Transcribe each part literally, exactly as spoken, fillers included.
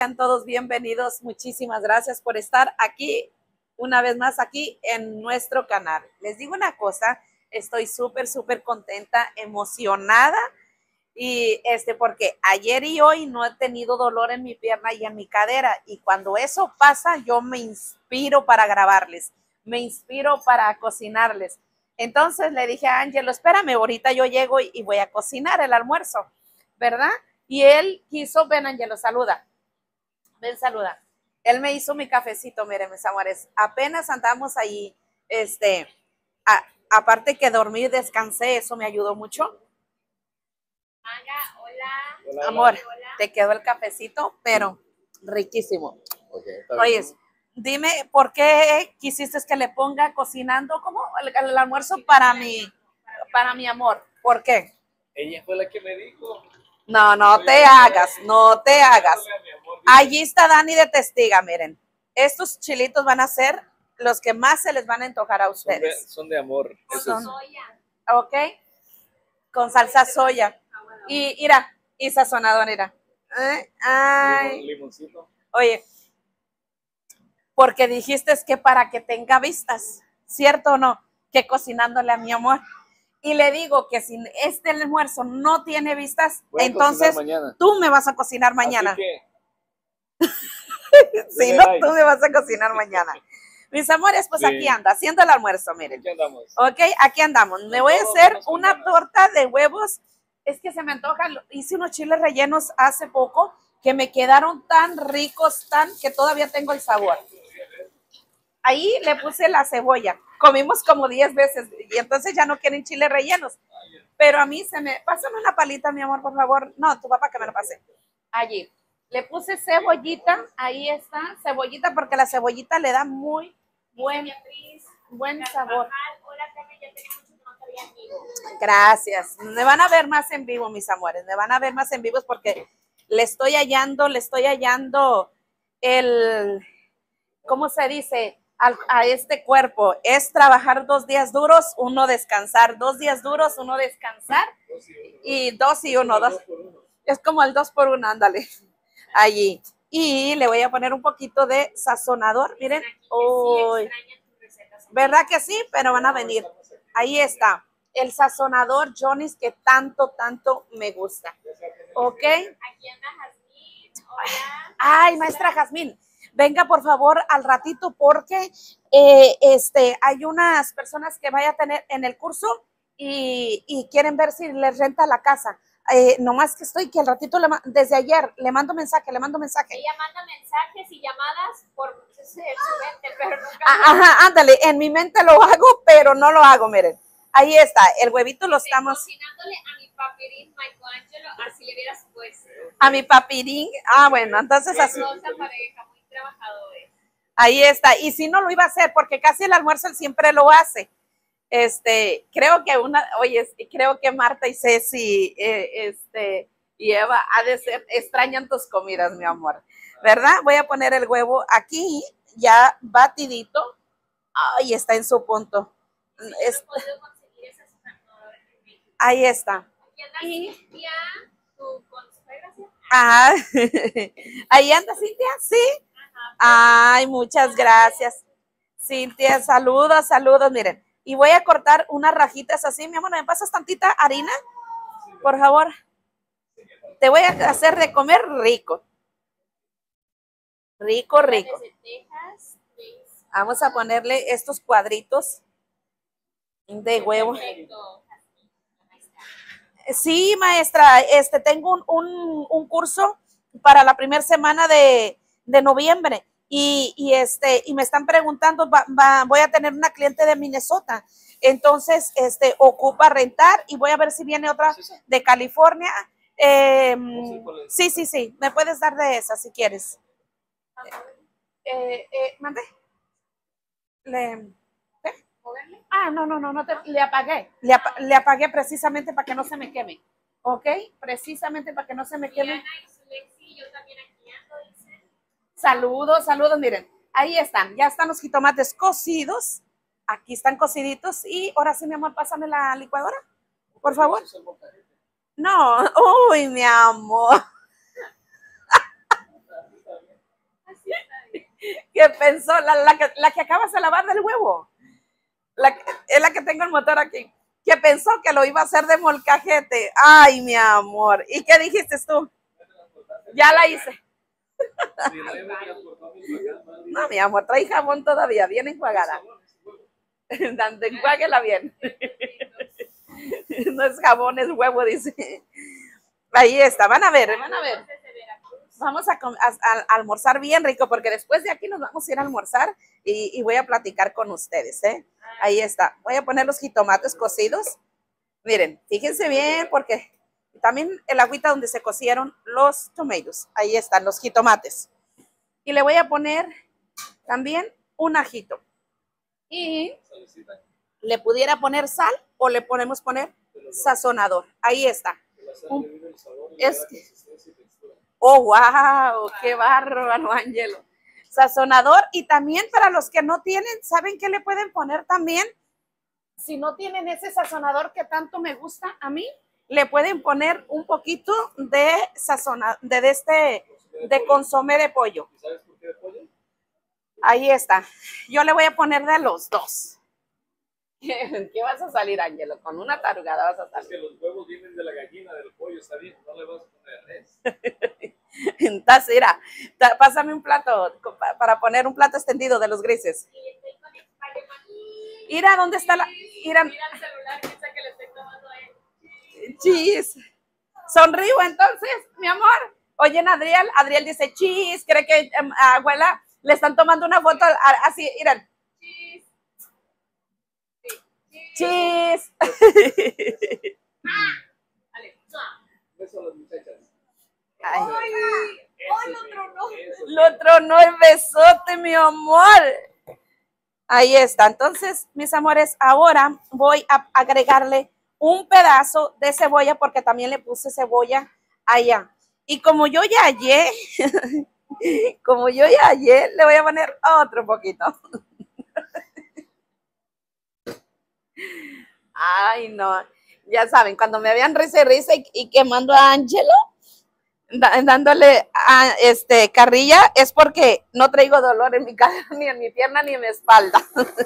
Sean todos bienvenidos. Muchísimas gracias por estar aquí, una vez más aquí en nuestro canal. Les digo una cosa, estoy súper, súper contenta, emocionada, y este, porque ayer y hoy no he tenido dolor en mi pierna y en mi cadera, y cuando eso pasa, yo me inspiro para grabarles, me inspiro para cocinarles. Entonces le dije a Ángelo, espérame, ahorita yo llego y, y voy a cocinar el almuerzo, ¿verdad? Y él quiso, ven Ángelo, saluda, ven, saluda. Él me hizo mi cafecito, miren, mis amores, apenas andamos ahí, este, a, aparte que dormí, descansé, eso me ayudó mucho. Manga, hola. Hola, amor, hola. Te quedó el cafecito, pero riquísimo. Okay, oye, dime, ¿por qué quisiste que le ponga cocinando como el, el almuerzo para mi, para mi amor? ¿Por qué? Ella fue la que me dijo. No, no te hagas, no te hagas. Allí está Dani de testiga, miren. Estos chilitos van a ser los que más se les van a antojar a ustedes. Son de, son de amor. Son soya. Ok, con salsa soya. Y mira, y sazonador, mira. ¿Eh? Ay. Limoncito. Oye, porque dijiste que para que tenga vistas, ¿cierto o no? Que cocinándole a mi amor. Y le digo que si este almuerzo no tiene vistas, entonces tú me vas a cocinar mañana. Así que... si no, tú me vas a cocinar mañana. Mis amores, pues sí. Aquí anda, haciendo el almuerzo, miren. Aquí andamos. Ok, aquí andamos. Me voy a hacer una torta de huevos. Es que se me antoja, hice unos chiles rellenos hace poco que me quedaron tan ricos, tan que todavía tengo el sabor. Ahí le puse la cebolla. Comimos como diez veces y entonces ya no quieren chiles rellenos. Pero a mí se me... Pásame una palita, mi amor, por favor. No, tu papá que me lo pase. Allí. Le puse cebollita. Ahí está, cebollita, porque la cebollita le da muy buen, buen sabor. Gracias. Me van a ver más en vivo, mis amores. Me van a ver más en vivos porque le estoy hallando, le estoy hallando el... ¿Cómo se dice? A, a este cuerpo. Es trabajar dos días duros, uno descansar. Dos días duros, uno descansar. Y dos y uno. Dos. Es como el dos por uno, ándale. Allí. Y le voy a poner un poquito de sazonador. Miren. Uy. ¿Verdad que sí? Pero van a venir. Ahí está. El sazonador Johnny's que tanto, tanto me gusta. ¿Ok? Aquí anda Jazmín. Hola. Ay, maestra Jazmín. Venga, por favor, al ratito, porque eh, este, hay unas personas que vaya a tener en el curso y, y quieren ver si les renta la casa. Eh, nomás que estoy, que al ratito, le, desde ayer, le mando mensaje, le mando mensaje. Ella manda mensajes y llamadas por su mente, pero nunca... Ajá, ándale, en mi mente lo hago, pero no lo hago, miren. Ahí está, el huevito lo estamos... Cocinándole a mi papirín, Michelangelo, así le hubieras puesto. A mi papirín, ah, bueno, entonces así... pareja, muy trabajadores. Ahí está, y si no lo iba a hacer, porque casi el almuerzo él siempre lo hace. Este, creo que una, oye, creo que Marta y Ceci, eh, este, y Eva, ha de ser, extrañan tus comidas, mi amor, ¿verdad? Voy a poner el huevo aquí, ya batidito, ahí está en su punto. Sí, es, no puedo conseguir esa ahí está. Y Cintia, tu consuegra, ¿sí? Ajá, ahí anda Cintia, sí. Ajá, ay, muchas gracias. Cintia, saludos, saludos, miren. Y voy a cortar unas rajitas así, mi amor, ¿me pasas tantita harina? Por favor. Te voy a hacer de comer rico. Rico, rico. Vamos a ponerle estos cuadritos de huevo. Sí, maestra, este, tengo un, un, un curso para la primera semana de, de noviembre. Y, y, este, y me están preguntando, va, va, voy a tener una cliente de Minnesota, entonces este, ocupa rentar y voy a ver si viene otra de California. Eh, sí, sí, sí, me puedes dar de esa si quieres. Eh, eh, ¿Mande? Le, ¿eh? Ah, no, no, no, no te, le apagué, le, ap le apagué precisamente para que no se me queme, ¿ok? Precisamente para que no se me queme. Saludos, saludos, miren, ahí están, ya están los jitomates cocidos, aquí están cociditos y ahora sí, mi amor, pásame la licuadora, por favor. No, uy, mi amor. que pensó, la, la, que, la que acabas de lavar del huevo, la, es la que tengo el motor aquí, que pensó que lo iba a hacer de molcajete. Ay, mi amor. ¿Y qué dijiste tú? Ya la hice. No, mi amor, trae jabón todavía, bien enjuagada. Dando, enjuáguela bien. No es jabón, es huevo, dice. Ahí está, van a ver, van a ver. Vamos a, a, a almorzar bien rico, porque después de aquí nos vamos a ir a almorzar y, y voy a platicar con ustedes, ¿eh? Ahí está. Voy a poner los jitomates cocidos. Miren, fíjense bien, porque también el agüita donde se cocieron los tomatoes. Ahí están los jitomates. Y le voy a poner también un ajito. Y le pudiera poner sal o le podemos poner sazonador. Ahí está. Un, es, oh, wow, qué bárbaro, Ángelo. Sazonador. Y también para los que no tienen, ¿saben qué le pueden poner también? Si no tienen ese sazonador que tanto me gusta a mí, le pueden poner un poquito de sazonador, de, de este, de consomé de pollo. ¿Sabes por qué de pollo? Ahí está. Yo le voy a poner de los dos. ¿Qué vas a salir, Ángelo? Con una tarugada vas a salir. Es que los huevos vienen de la gallina, del pollo, está bien, no le vas a poner res. Entonces, mira, pásame un plato para poner un plato extendido de los grises. Mira, ¿dónde está la...? Mira, Mira el celular, piensa que le estoy tomando a él. Chis. Sonrío entonces, mi amor. Oye, Adriel, Adriel dice, chis, cree que um, abuela le están tomando una foto a, así, miren. Chis. Chis. Dale. Beso a las muchachas. Ay, ¡Ay, lo tronó! lo tronó el besote, mi amor. Ahí está. Entonces, mis amores, ahora voy a agregarle un pedazo de cebolla porque también le puse cebolla allá. Y como yo ya hallé, como yo ya hallé, le voy a poner otro poquito. Ay, no. Ya saben, cuando me vean risa y risa y, y quemando a Ángelo, da, dándole a este carrilla, es porque no traigo dolor en mi cadera, ni en mi pierna, ni en mi espalda.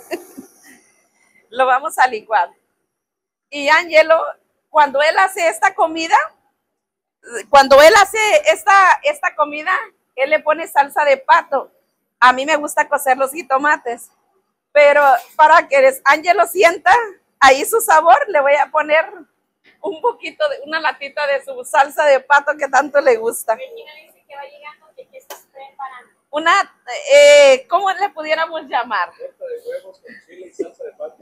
Lo vamos a licuar. Y Ángelo, cuando él hace esta comida, cuando él hace esta, esta comida, él le pone salsa de pato. A mí me gusta cocer los jitomates, pero para que Ángelo sienta ahí su sabor, le voy a poner un poquito de una latita de su salsa de pato que tanto le gusta. Regina dice que va llegando, que qué estás preparando. Una, eh, ¿cómo le pudiéramos llamar? Torta de huevos con chile y salsa de pato.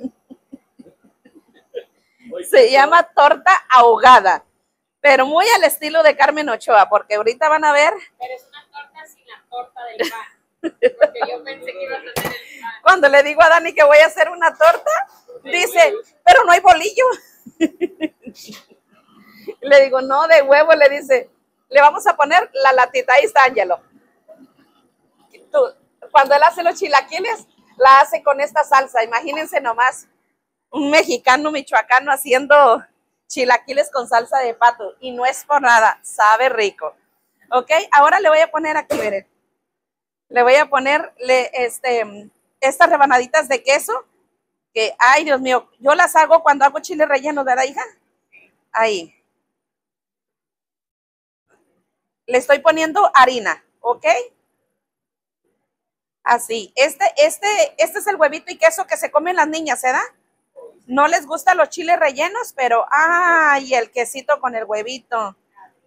Se llama torta ahogada, pero muy al estilo de Carmen Ochoa, porque ahorita van a ver. Pero es una torta sin la torta del pan. Porque yo pensé que ibas a hacer el pan. Cuando le digo a Dani que voy a hacer una torta, dice, pero no hay bolillo. Le digo, no, de huevo, le dice, le vamos a poner la latita, ahí está Ángelo. Tú, cuando él hace los chilaquiles, la hace con esta salsa, imagínense nomás, un mexicano michoacano haciendo chilaquiles con salsa de pato, y no es por nada, sabe rico. Ok, ahora le voy a poner aquí, miren, le voy a ponerle este, estas rebanaditas de queso, que, ay, Dios mío, yo las hago cuando hago chile relleno, ¿verdad, hija? Ahí. Le estoy poniendo harina, ¿ok? Así. Este, este, este es el huevito y queso que se comen las niñas, ¿verdad? No les gustan los chiles rellenos, pero, ay, el quesito con el huevito.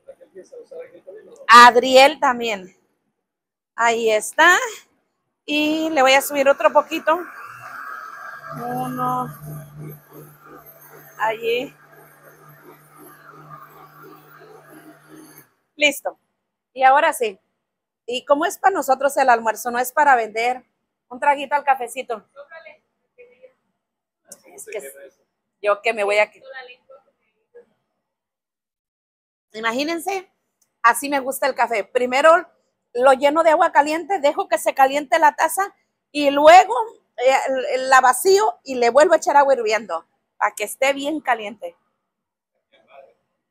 Adriel también. Ahí está. Y le voy a subir otro poquito. Uno. Allí. Listo. Y ahora sí. Y como es para nosotros el almuerzo, no es para vender, un traguito al cafecito. Es que yo que me voy a... Imagínense, así me gusta el café. Primero lo lleno de agua caliente, dejo que se caliente la taza y luego eh, la vacío y le vuelvo a echar agua hirviendo para que esté bien caliente.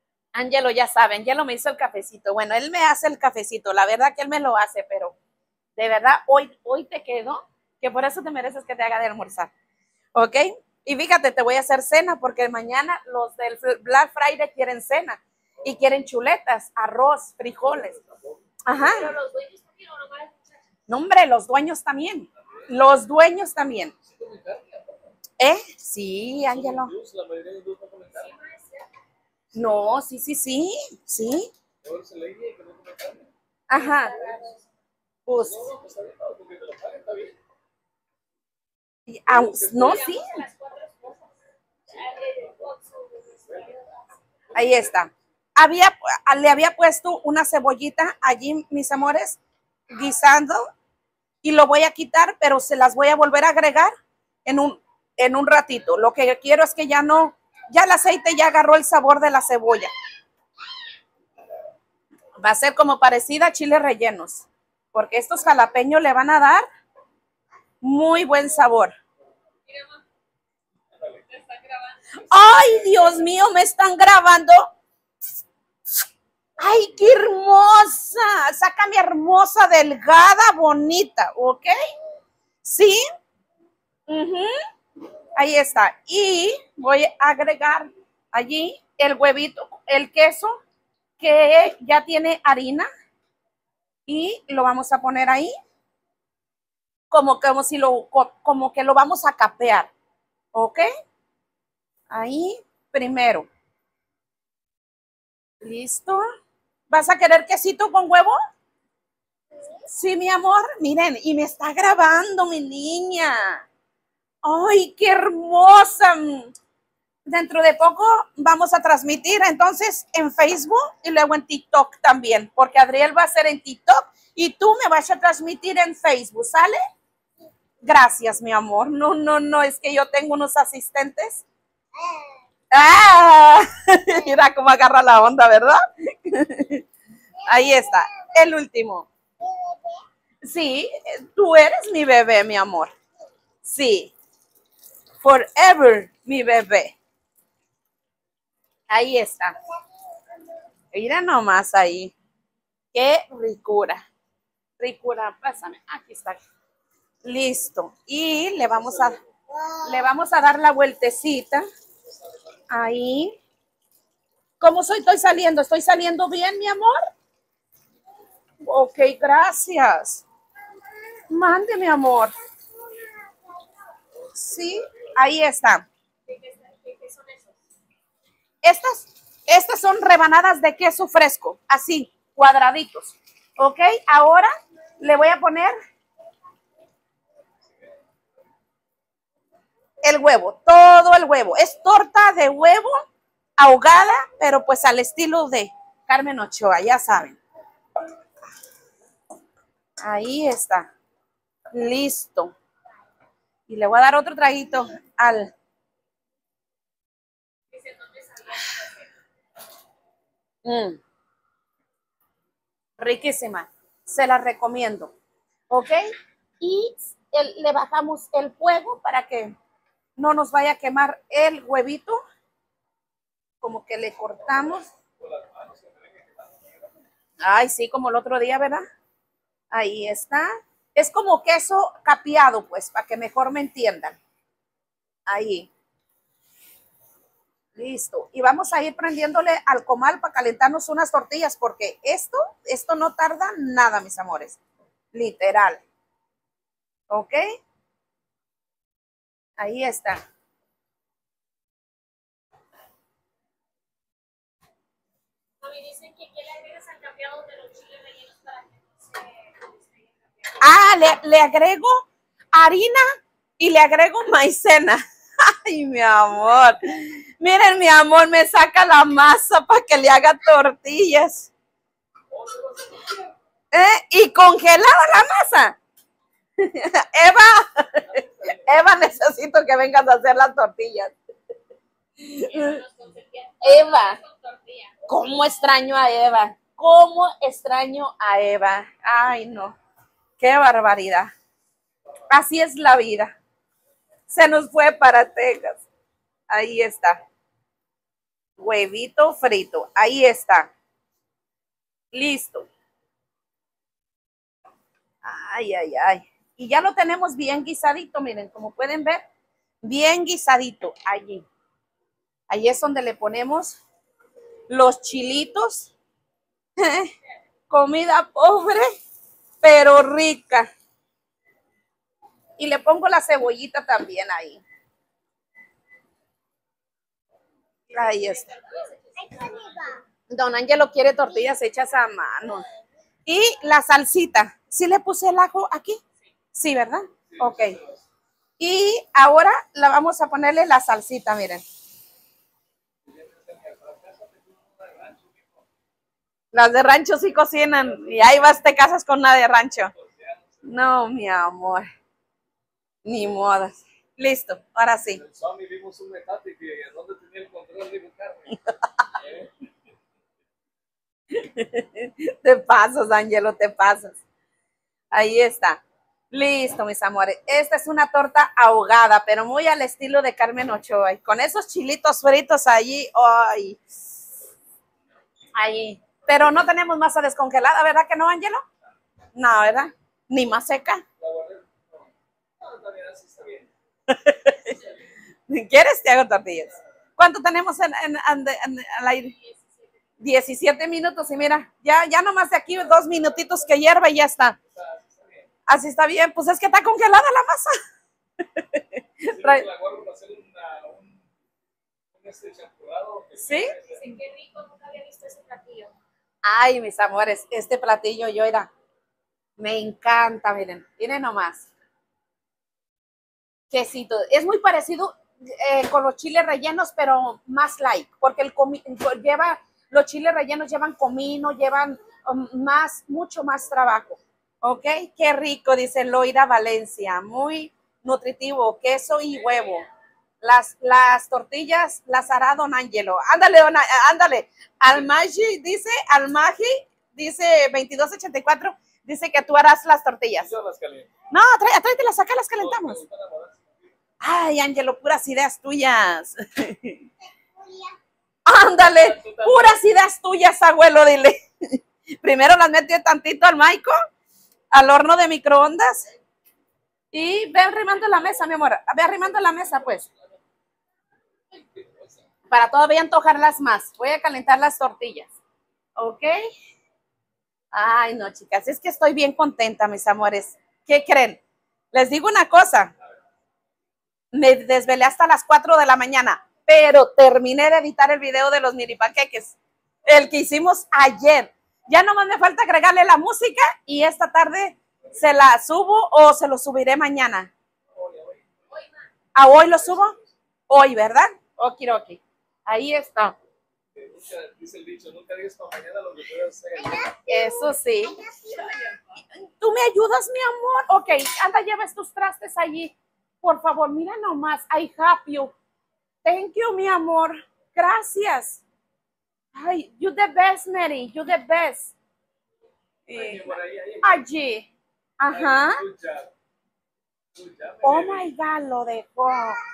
Ángelo ya sabe, Ángelo me hizo el cafecito. Bueno, él me hace el cafecito, la verdad que él me lo hace, pero De verdad, hoy, hoy te quedo, que por eso te mereces que te haga de almorzar. ¿Ok? Y fíjate, te voy a hacer cena porque mañana los del Black Friday quieren cena y quieren chuletas, arroz, frijoles. Ajá. Pero los dueños también, o nomás las muchachas. No, hombre, los dueños también. Los dueños también. ¿Eh? Sí, Ángelo. La mayoría de los no comen carne. Sí, no es cierto. No, sí, sí, sí. Sí. Ahora se le dice que no come carne. Ajá. Pues, No, no, pues está bien, no, porque te lo paguen, está bien. y- ah, no, sí. Digamos a las cuatro esposas. Eh, con su- Ahí está. Había, le había puesto una cebollita allí, mis amores, guisando, y lo voy a quitar, pero se las voy a volver a agregar en un, en un ratito. Lo que quiero es que ya no, ya el aceite ya agarró el sabor de la cebolla. Va a ser como parecida a chiles rellenos, porque estos jalapeños le van a dar muy buen sabor. Mira, mamá, te están grabando. ¡Ay, Dios mío! Me están grabando. ¡Ay, qué hermosa! Saca mi hermosa, delgada, bonita, ¿ok? ¿Sí? Uh-huh. Ahí está. Y voy a agregar allí el huevito, el queso, que ya tiene harina. Y lo vamos a poner ahí. Como, como, si lo, como que lo vamos a capear. ¿Ok? Ahí, primero. ¿Listo? ¿Vas a querer quesito con huevo? Sí, mi amor. Miren, y me está grabando mi niña. ¡Ay, qué hermosa! Dentro de poco vamos a transmitir entonces en Facebook y luego en TikTok también, porque Adriel va a hacer en TikTok y tú me vas a transmitir en Facebook, ¿sale? Gracias, mi amor. No, no, no, es que yo tengo unos asistentes. ¡Ah! Mira cómo agarra la onda, ¿verdad? Ahí está, el último. Sí, tú eres mi bebé, mi amor. Sí. Forever, mi bebé. Ahí está. Mira nomás ahí. Qué ricura. Ricura, pásame. Aquí está. Listo. Y le vamos a, le vamos a dar la vueltecita. Ahí. ¿Cómo soy? Estoy saliendo. ¿Estoy saliendo bien, mi amor? Ok, gracias. Mande, mi amor. Sí, ahí está. ¿Qué, qué, qué, qué son esos? Estas, estas son rebanadas de queso fresco, así, cuadraditos. ¿Ok? Ahora le voy a poner el huevo, todo el huevo. Es torta de huevo ahogada, pero pues al estilo de Carmen Ochoa, ya saben. Ahí está. Listo. Y le voy a dar otro traguito al... Dice, no me sabía. Mm. Riquísima. Se la recomiendo. ¿Ok? Y el, le bajamos el fuego para que no nos vaya a quemar el huevito. Como que le cortamos. Ay, sí, como el otro día, ¿verdad? Ahí está. Es como queso capeado, pues, para que mejor me entiendan. Ahí. Listo. Y vamos a ir prendiéndole al comal para calentarnos unas tortillas, porque esto, esto no tarda nada, mis amores. Literal. ¿Ok? Ahí está. Mami, dicen que ¿qué le agregas al capeado de los chiles rellenos para que no se despegue el capeado? Ah, le, le agrego harina y le agrego maicena. Ay, mi amor. Miren, mi amor, me saca la masa para que le haga tortillas. ¿Eh? Y congelada la masa. Eva, Eva, necesito que vengas a hacer las tortillas. Nos consentían Eva, con tortilla. ¿cómo extraño a Eva? ¿Cómo extraño a Eva? Ay, no. Qué barbaridad. Así es la vida. Se nos fue para Texas. Ahí está. Huevito frito. Ahí está. Listo. Ay. Ay, ay, ay. Y ya lo tenemos bien guisadito, miren, como pueden ver, bien guisadito allí. Allí es donde le ponemos los chilitos. Comida pobre, pero rica. Y le pongo la cebollita también ahí. Ahí está. Don Ángelo quiere tortillas hechas a mano. Y la salsita. ¿Sí le puse el ajo aquí? Sí, ¿verdad? Ok. Y ahora la vamos a ponerle la salsita, miren. Las de rancho sí cocinan. Y ahí vas, te casas con una de rancho. No, mi amor. Ni modo. Listo, ahora sí. En el Sony vimos un metate que en donde tenía el control de carne. Te pasas, Ángelo, te pasas. Ahí está. Listo, mis amores. Esta es una torta ahogada, pero muy al estilo de Carmen Ochoa. Y con esos chilitos fritos allí. Ay. Ahí. Pero no tenemos masa descongelada, ¿verdad que no, Ángelo? No, ¿verdad? Ni más seca. La guardé. No, no, también así está bien. ¿Quieres? Te hago tortillas. ¿Cuánto tenemos en, en, en, en al aire? diecisiete minutos y mira, ya, ya nomás de aquí dos minutitos que hierva y ya está. Así está bien, pues es que está congelada la masa. Sí, Trae- la guardo para hacer una, un, un este champurrado. que ¿Sí? Dicen qué rico, nunca había visto ese platillo. Ay, mis amores, este platillo yo era, me encanta, miren, miren nomás. Quesito, es muy parecido eh, con los chiles rellenos, pero más light, porque el comi- lleva, los chiles rellenos llevan comino, llevan um, más, mucho más trabajo. ¿Ok? Qué rico, dice Loira Valencia, muy nutritivo, queso y huevo. Las, las tortillas las hará Don Ángelo. Ándale, don, ándale. Almagi dice, Almagi dice veintidós ochenta y cuatro, dice que tú harás las tortillas. Yo las caliento. No, trae, tráetelas acá, las calentamos. Ay, Ángelo, puras ideas tuyas. Ándale, puras ideas tuyas, abuelo, dile. Primero las metió tantito al maico, al horno de microondas. Y ve arrimando la mesa, mi amor. Ve arrimando la mesa, pues. Para todavía antojarlas más. Voy a calentar las tortillas. ¿Ok? Ay, no, chicas. Es que estoy bien contenta, mis amores. ¿Qué creen? Les digo una cosa. Me desvelé hasta las cuatro de la mañana, pero terminé de editar el video de los mini panqueques. El que hicimos ayer. Ya nomás me falta agregarle la música y esta tarde se la subo o se lo subiré mañana. ¿A hoy lo subo? Hoy, ¿verdad? Okiroki. Ahí está. Dice el dicho, nunca digas para mañana lo que puedas hacer. Eso sí. ¿Tú me ayudas, mi amor? Ok, anda, lleves tus trastes allí. Por favor, mira nomás. I help you. Thank you, mi amor. Gracias. Ay, you the best, Mary. You the best. Ahí, por ahí, ahí. Allí. Ajá. Good job. Good job, Oh Mary. my God, lo dejó.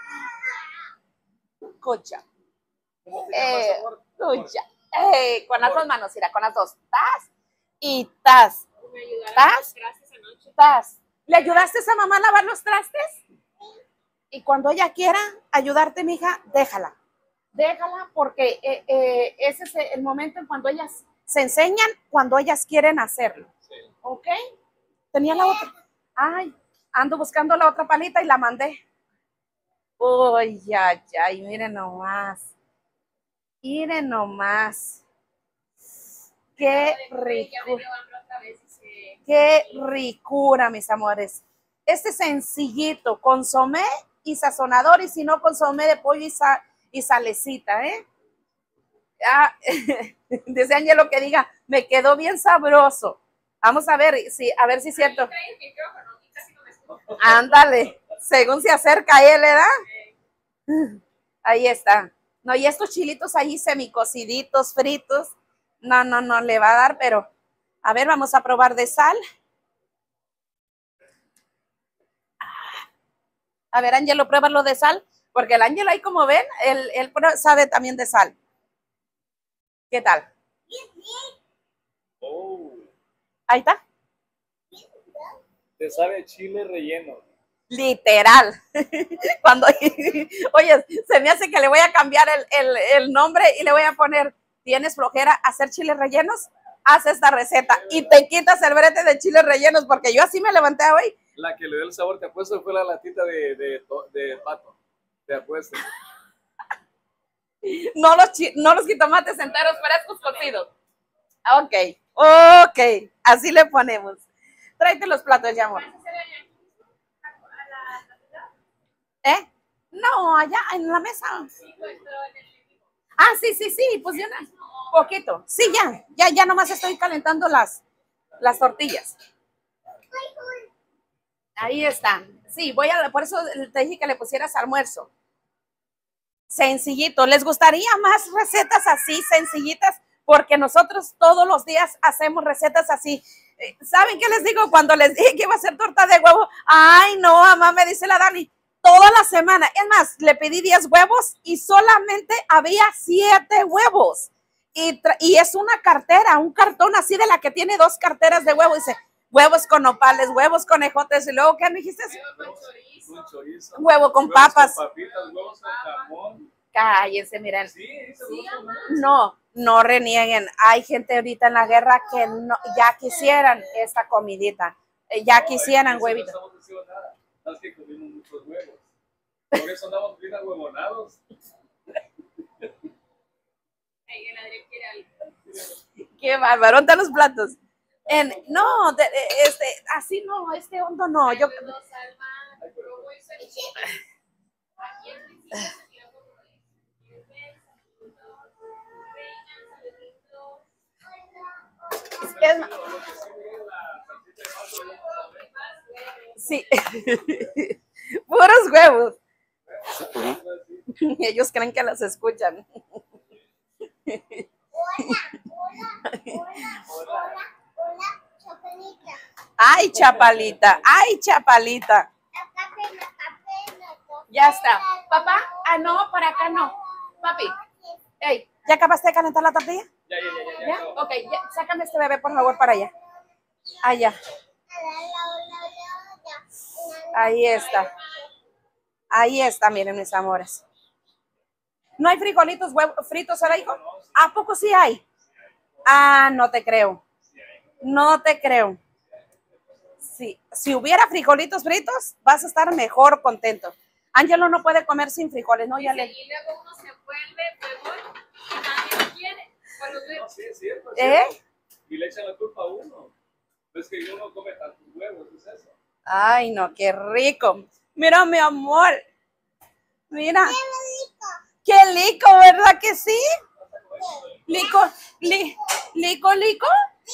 Good job. ¿Cómo te Eh, llamas, amor? good job. Eh, con las dos manos, mira, con las dos. Tas y tas. Me ayudaron ¿Tas? a las clases anoche. Tas. ¿Le ayudaste a mamá a lavar los trastes? Y cuando ella quiera ayudarte, mija, déjala. Déjala porque eh, eh, ese es el momento en cuando ellas se enseñan, cuando ellas quieren hacerlo. Sí. ¿Ok? Tenía la otra. Ay, ando buscando la otra palita y la mandé. Uy, ya, ya, y miren nomás. Miren nomás. Qué Ya me rico. dio hambre otra vez y se- Qué ricura, mis amores. Este sencillito, consomé y sazonador, y si no, consomé de pollo y, sa y salecita, ¿eh? Ah, dice Ángelo que diga, me quedó bien sabroso. Vamos a ver si, a ver si es cierto. Trae el micrófono y casi no me escucho. Ándale, según se acerca él, ¿verdad? Ahí está. No, y estos chilitos ahí semicociditos, fritos. No, no, no le va a dar, pero a ver, vamos a probar de sal. A ver, Ángelo, pruébalo de sal, porque el Ángelo ahí, como ven, él, él sabe también de sal. ¿Qué tal? Oh, Ahí está. Te sabe chile relleno. Literal. Cuando, oye, se me hace que le voy a cambiar el, el, el nombre y le voy a poner, ¿tienes flojera hacer chiles rellenos? Haz esta receta y te quitas el brete de chiles rellenos, porque yo así me levanté hoy. La que le dio el sabor, te apuesto, fue la latita de, de, de pato. Te apuesto. No los, no los jitomates enteros frescos cocidos. Ok, ok, así le ponemos. Tráete los platos ya, amor. ¿Eh? No, allá en la mesa. Ah, sí, sí, sí, pues de una, poquito. Sí, ya, ya, ya nomás estoy calentando las, las tortillas. Ahí están. Sí, voy a, por eso te dije que le pusieras almuerzo. Sencillito. ¿Les gustaría más recetas así, sencillitas? Porque nosotros todos los días hacemos recetas así. ¿Saben qué les digo? Cuando les dije que iba a hacer torta de huevo, ay, no, mamá, me dice la Dani, toda la semana. Es más, le pedí diez huevos y solamente había siete huevos. Y, y es una cartera, un cartón así de la que tiene dos carteras de huevo. Dice, huevos con nopales, huevos con ejotes. Y luego, ¿qué me dijiste? Huevos con chorizo. Huevo con huevos papas. Con papitas, huevos con jamón. Cállense, miren. Sí, sí, no, no renieguen. Hay gente ahorita en la guerra que no, ya quisieran esta comidita. Ya no, quisieran huevitos. No estamos diciendo nada. No es que comimos muchos huevos. Por eso andamos bien huevonados. Qué bárbaro, ¿dónde los platos? En, no, de, este, así no, este hondo no. Yo, es, sí, puros huevos. Ellos creen que los escuchan. Ay, Chapalita, ay, Chapalita. Ya está. Papá, ah, no, para acá no. Papi, hey, ¿ya acabaste de calentar la tortilla? Ya, ya, ya, ya. ¿Ya? Ok, ya, sácame este bebé, por favor, para allá. Allá. Ahí está. Ahí está, miren, mis amores. ¿No hay frijolitos huevos fritos ahora, hijo? ¿A poco sí hay? Ah, no te creo. No te creo. Sí, si hubiera frijolitos fritos, vas a estar mejor contento. Ángelo no puede comer sin frijoles, ¿no? Ya le... Y luego uno se vuelve peor y nadie lo quiere. Cuando No, sí, es cierto, es ¿Eh? cierto. Y le echan la culpa a uno. Es que yo no come tantos huevos, es eso. Ay, no, qué rico. Mira, mi amor. Mira. Qué lico, ¿verdad que sí? Lico, li, lico, lico.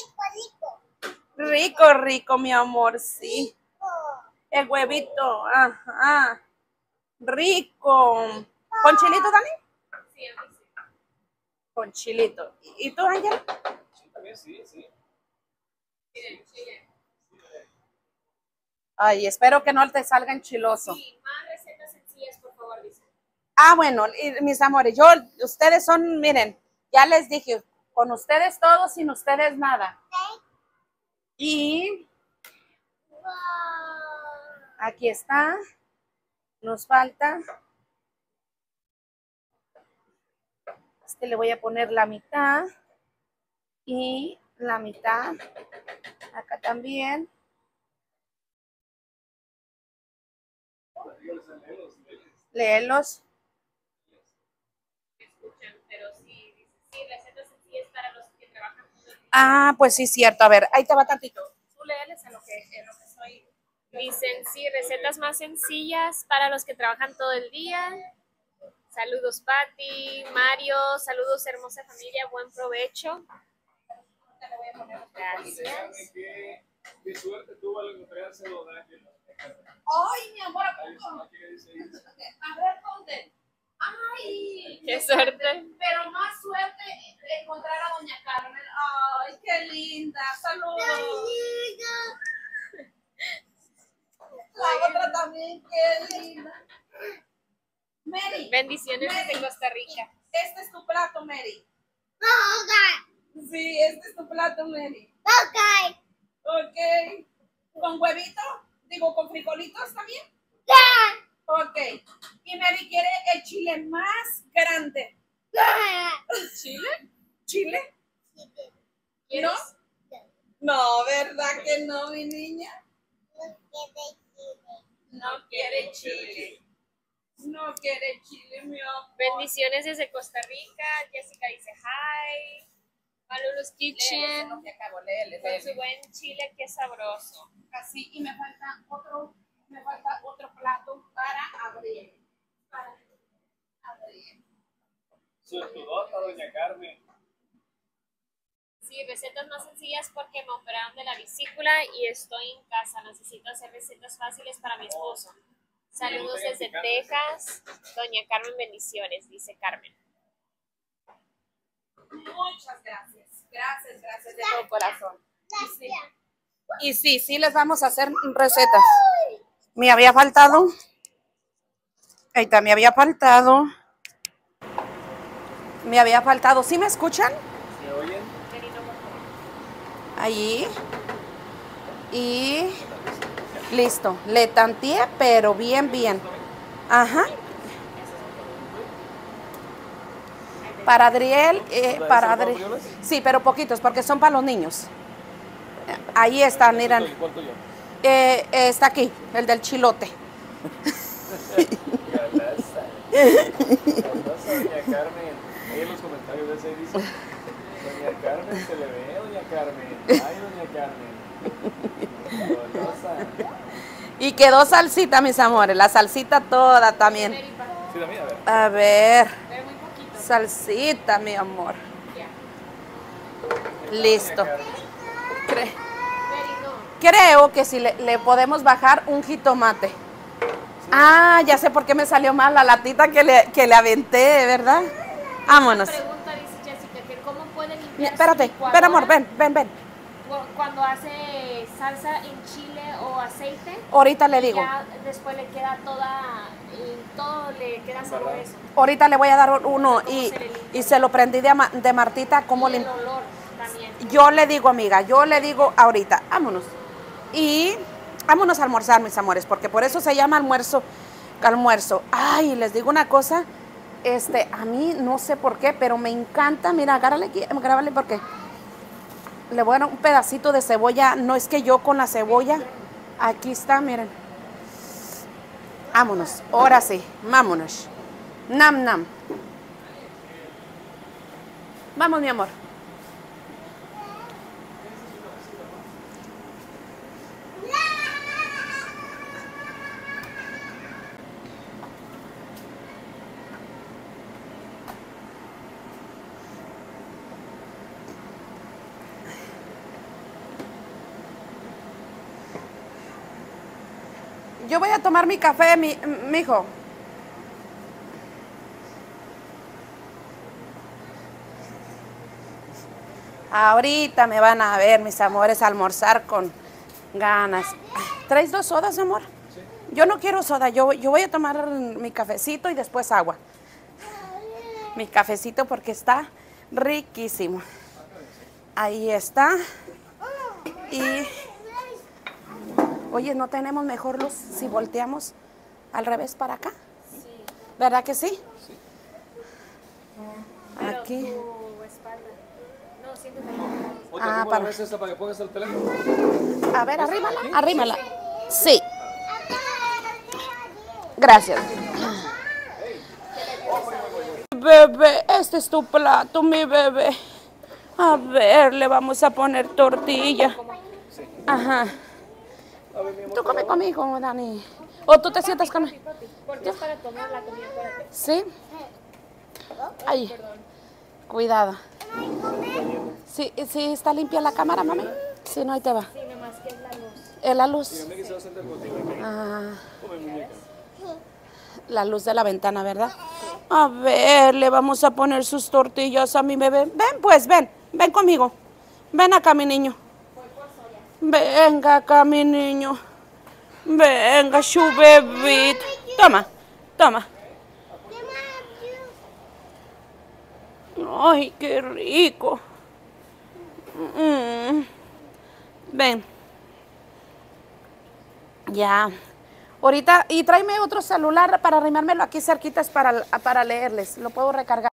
Rico, rico, mi amor, sí. El huevito, ajá. Rico. ¿Con chilito, Dani? Sí, a mí sí. Con chilito. ¿Y tú, Ángel? Sí, también sí, sí. Miren, chile. Ay, espero que no te salga enchiloso. Sí, más recetas sencillas, por favor, dice. Ah, bueno, y, mis amores, yo, ustedes son, miren, ya les dije, con ustedes todo, sin ustedes nada. Y aquí está, nos falta, este le voy a poner la mitad y la mitad, acá también. Léelos. Escuchan, pero sí, dice, sí, recetas sencillas para los que trabajan todo el día. Ah, pues sí, cierto. A ver, ahí te va tantito. Tú léeles en lo que, en lo que estoy. Dicen, sí, recetas más sencillas para los que trabajan todo el día. Saludos, Patti, Mario, saludos, hermosa familia, buen provecho. Gracias. Qué, qué suerte tuvo al encontrárselo de Ángel. Ay, mi amor, ¿a Ahí poco? está, ¿qué dice ahí? A ver, ¿dónde? Ay, Qué suerte. pero más suerte encontrar a doña Carmen. Ay, qué linda. Saludos. La otra también, qué linda. Mary. Bendiciones Mary, desde Costa Rica. Este es tu plato, Mary. Sí, este es tu plato, Mary. Ok. ¿Con huevito? Digo, ¿con frijolitos también? Ok. Y Mary quiere el chile más grande. ¿Chile? ¿Chile? ¿No? ¿Quieres? No, ¿verdad que no, mi niña? No quiere chile. No quiere chile, mi amor. Bendiciones desde Costa Rica. Jessica dice hi. Malulu's Kitchen. Léele, no te acabo, léele, Con léele. su buen chile, qué sabroso. Así, y me falta otro, me falta otro plato para abrir. Para abrir. Suertudota, doña Carmen. Sí, recetas más sencillas porque me operaron de la vesícula y estoy en casa. Necesito hacer recetas fáciles para mi esposo. Saludos desde Texas. Doña Carmen, bendiciones, dice Carmen. Muchas gracias. Gracias, gracias de todo corazón. Y sí, y sí, sí les vamos a hacer recetas. Me había faltado. Ahí está, me había faltado. Me había faltado. ¿Sí me escuchan? ¿Me oyen? Ahí. Y listo. Le tanteé, pero bien, bien. Ajá. Para Adriel, eh, para Adriel. Sí, pero poquitos, porque son para los niños. Ahí está, miren. ¿Cuál tuyo? Eh, eh, está aquí, el del chilote. Galaza. Galaza, doña Carmen. Ahí en los comentarios de ese dice, doña Carmen, se le ve, doña Carmen. Ay, doña Carmen. Golosa. Y quedó salsita, mis amores. La salsita toda también. Sí, también, a ver. A ver. Pero muy poquito. Salsita, mi amor. Ya. Listo. Cre- Mary, no. creo que si le, le podemos bajar un jitomate. Ah, ya sé por qué me salió mal la latita que le, que le aventé, ¿verdad? Vámonos. Pregunta, dice Jessica, que cómo puede limpiar Espérate, su licuadora ven amor, ven, ven, ven. cu- cuando hace salsa en chile o aceite. Ahorita le y digo. Ya después le queda toda, y todo le queda sabor eso. Ahorita le voy a dar uno ¿Cómo y, se le limpia? y se lo prendí de, Ma- de Martita cómo Y el lim- olor también. Yo le digo, amiga, yo le digo ahorita, vámonos. Y vámonos a almorzar, mis amores, porque por eso se llama almuerzo, almuerzo. Ay, les digo una cosa, este, a mí no sé por qué, pero me encanta, mira, agárrale aquí, grábale porque le voy a dar un pedacito de cebolla, no es que yo con la cebolla, aquí está, miren. Vámonos, ahora sí, vámonos. Nam, nam. Vamos, mi amor. Yo voy a tomar mi café, mi, mi hijo. Ahorita me van a ver, mis amores, a almorzar con ganas. ¿Traes dos sodas, amor? Sí. Yo no quiero soda, yo, yo voy a tomar mi cafecito y después agua. Mi cafecito porque está riquísimo. Ahí está. Y, oye, ¿no tenemos mejor luz si volteamos al revés para acá? Sí. ¿Verdad que sí? Sí. Pero Aquí. tu espalda. No, siéntate. Oye, Ah, ¿cómo para- la ves esta para que pongas el teléfono? A ver, arrímala, arrímala. Sí. Gracias. Bebé, este es tu plato, mi bebé. A ver, le vamos a poner tortilla. Ajá. A ver, mi amor. Tú come conmigo, Dani. O tú te sientas conmigo. Porque es para tomar la comida, espérate. ¿Sí? Ay, cuidado. Sí, sí, está limpia la cámara, mami. Sí, no, ahí te va. Sí, nomás que es la luz. Es la luz. Dígame que se va a sentar contigo. Ah, Come, muñeca. la luz de la ventana, ¿verdad? A ver, le vamos a poner sus tortillas a mi bebé. Ven, pues, ven. Ven conmigo. Ven acá, mi niño. Venga acá, mi niño. Venga, su bebito. Toma, toma. Ay, qué rico. Mm. Ven. Ya. Ahorita, y tráeme otro celular para arrimármelo aquí cerquitas para, para leerles. Lo puedo recargar.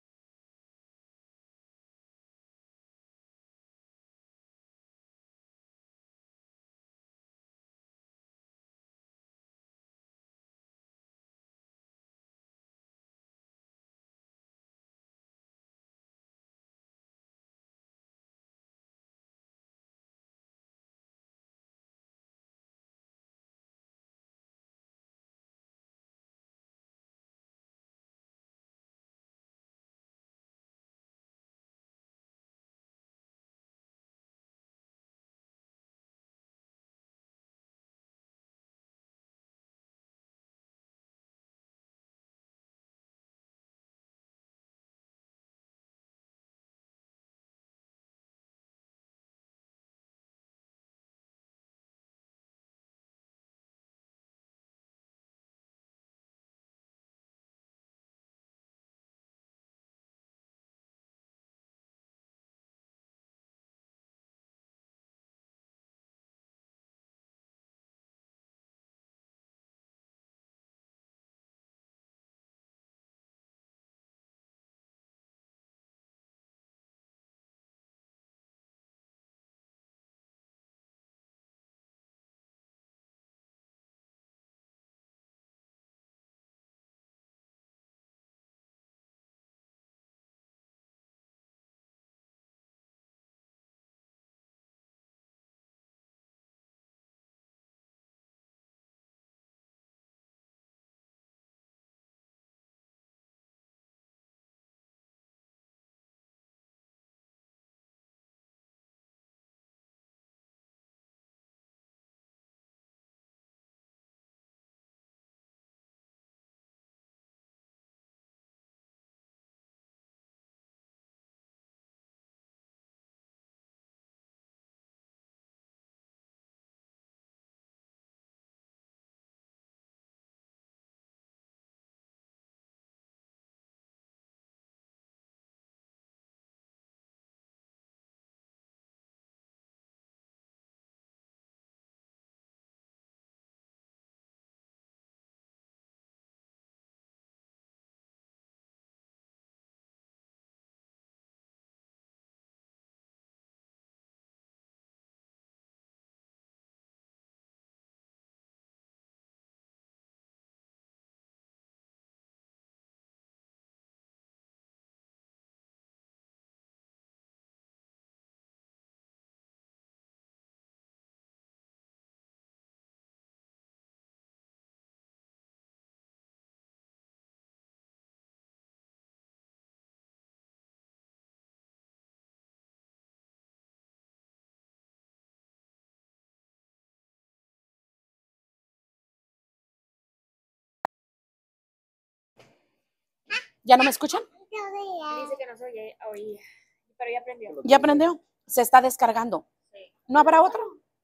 ¿Ya no me escuchan? Dice que no se oye, oye, pero ya aprendió. ¿Ya aprendió? Se está descargando. Sí. ¿No habrá otro?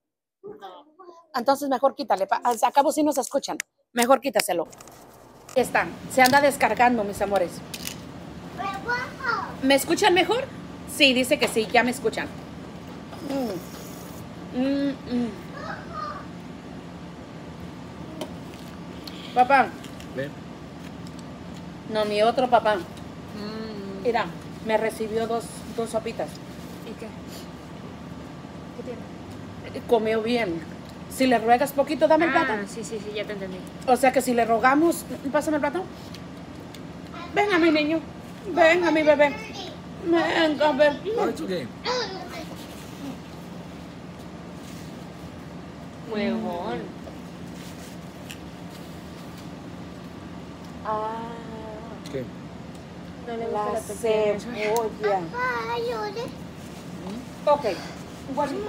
No. Entonces mejor quítale. pa- Al cabo si nos escuchan. Mejor quítaselo. Ahí está. Se anda descargando, mis amores. ¿Me escuchan mejor? Sí, dice que sí. Ya me escuchan. Mm. Mm, mm. Papá. Ven. No, mi otro papá. Mm. Mira, me recibió dos, dos sopitas. ¿Y qué? ¿Qué tiene? Comió bien. Si le ruegas poquito, dame el plato. Ah, sí, sí, sí, ya te entendí. O sea que si le rogamos, pásame el plato. Venga, mi niño. Venga, mi bebé. Venga, bebé. Oh, it's okay. Huevón. Ah, ¿Qué? No le gusta la la tortilla. cebolla. Ok, un huevito.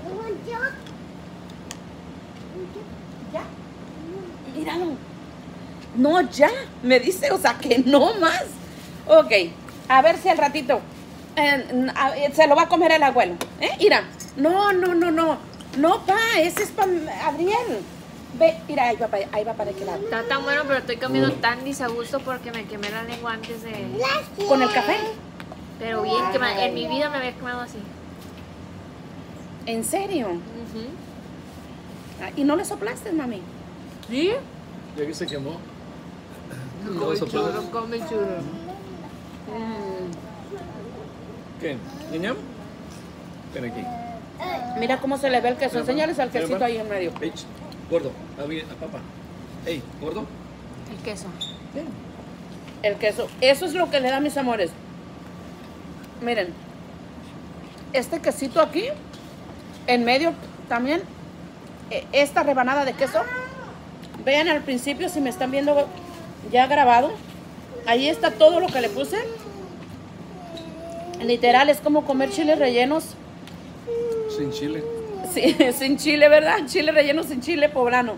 ¿Ya? Míralo. No, ya. Me dice, o sea, que no más. Ok, a ver si al ratito eh, a- se lo va a comer el abuelo. ¿Eh? Mira. No, no, no, no. No, pa, ese es para Adrián. Ve, mira, ahí va, pa- ahí va para aquel lado. Está tan bueno, pero estoy comiendo tan disagusto porque me quemé la lengua antes de... Con el café. Pero bien quemada. En mi vida me había quemado así. ¿En serio? Ujú. Ah, ¿y no le soplaste, mami? ¿Sí? Ya que se quemó. Come churro, come churro. Mm. ¿Qué? ¿Ñañam? Ven aquí. Mira cómo se le ve el queso. Mira, Enséñales al mira, quesito mira. ahí en medio. Ey, ch, gordo, a, mi- a papá. Ey, gordo. El queso. Ven. El queso. Eso es lo que le da, mis amores. Miren. Este quesito aquí, en medio también, eh, esta rebanada de queso. Vean al principio, si me están viendo ya grabado. Ahí está todo lo que le puse. Literal, es como comer chiles rellenos. Sin chile. Sí, sin chile, ¿verdad? Chile relleno sin chile poblano.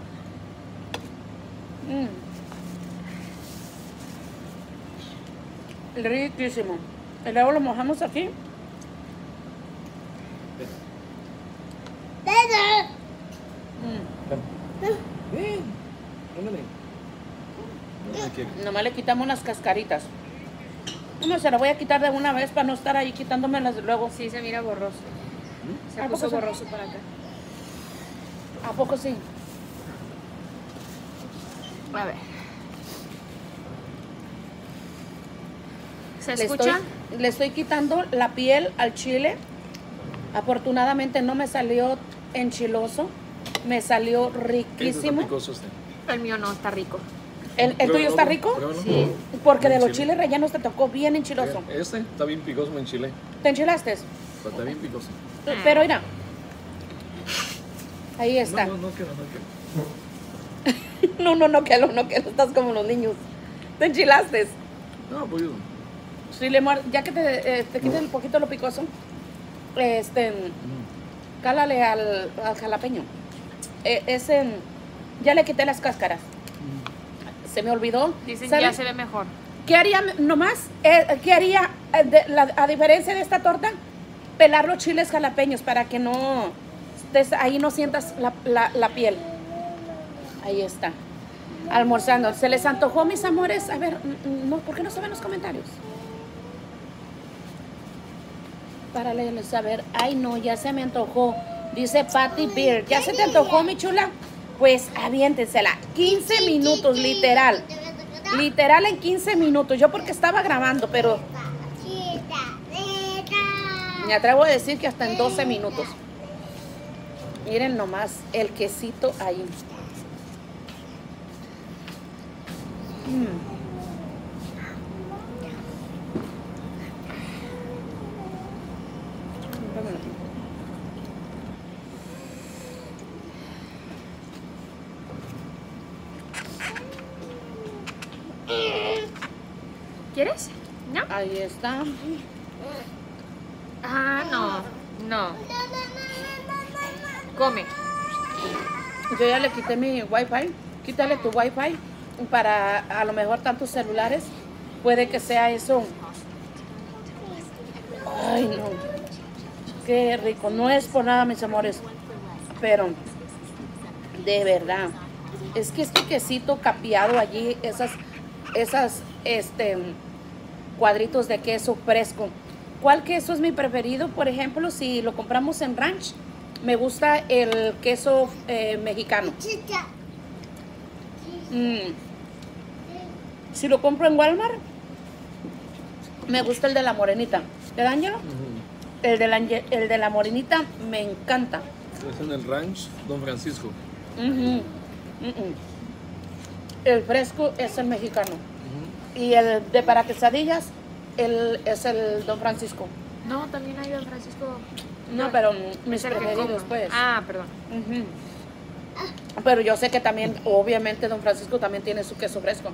Mm. Riquísimo. Y luego lo mojamos aquí. Mm. Ven. Ven. Ándale. No me quiere. Nomás le quitamos las cascaritas. No, se lo voy a quitar de una vez para no estar ahí quitándomelas luego. Sí, se mira borroso. Se ¿A puso poco sí? borroso para acá. ¿A poco sí? A ver. ¿Se Le escucha? estoy, le estoy quitando la piel al chile. Afortunadamente no me salió enchiloso. Me salió Este está riquísimo. picoso este. El mío no, está rico. ¿El, el tuyo está rico? Pruébalo. Sí. Porque de Bien los chile. chiles rellenos te tocó bien enchiloso. Este está bien picoso en chile. ¿Te enchilaste? Pero está bien picoso. Pero mira. Ahí está. No, no, no quiero, no quiero. No, no, no, que lo, no, que lo, estás como los niños. ¿Te enchilaste? No, pues yo. Sí, le muer- ya que te, eh, te quites un poquito lo picoso, este, Mm. cálale al, al jalapeño. Eh, ese, ya le quité las cáscaras. Se me olvidó. Dicen ¿Saben ya se ve mejor. ¿Qué haría nomás? Eh, ¿Qué haría, eh, de- la- a diferencia de esta torta? Pelar los chiles jalapeños para que no, estés- ahí no sientas la, la- la piel. Ahí está. Almorzando. ¿Se les antojó, mis amores? A ver, mm, no, ¿por qué no se ven los comentarios? Para leerles, a ver. Ay, no, ya se me antojó. Dice Patty Beer. ¿Ya se te antojó, mi chula? Pues aviéntensela. quince minutos, literal. Literal en quince minutos. Yo porque estaba grabando, pero me atrevo a decir que hasta en doce minutos. Miren nomás el quesito ahí. Mm. ¿Quieres? ¿No? Ahí está. Ah, no. No. Come. Yo ya le quité mi wifi. Quítale tu wifi para a lo mejor tantos celulares. Puede que sea eso. Ay, no. Qué rico. No es por nada, mis amores. Pero, de verdad. Es que este quesito capeado allí, esas, esas, este, cuadritos de queso fresco. ¿Cuál queso es mi preferido? Por ejemplo, si lo compramos en Ranch, me gusta el queso eh, mexicano. Mm. Si lo compro en Walmart, me gusta el de la morenita. ¿Te da, Ángelo? El de la, ange- el de la morenita me encanta. Es en el ranch Don Francisco. Ujú, ujú. El fresco es el mexicano. Y el de para quesadillas el, es el Don Francisco. No, también hay Don Francisco. No, pero mm, mis Es el que preferidos, como. pues. Ah, perdón. Ujú. Pero yo sé que también, obviamente, Don Francisco también tiene su queso fresco.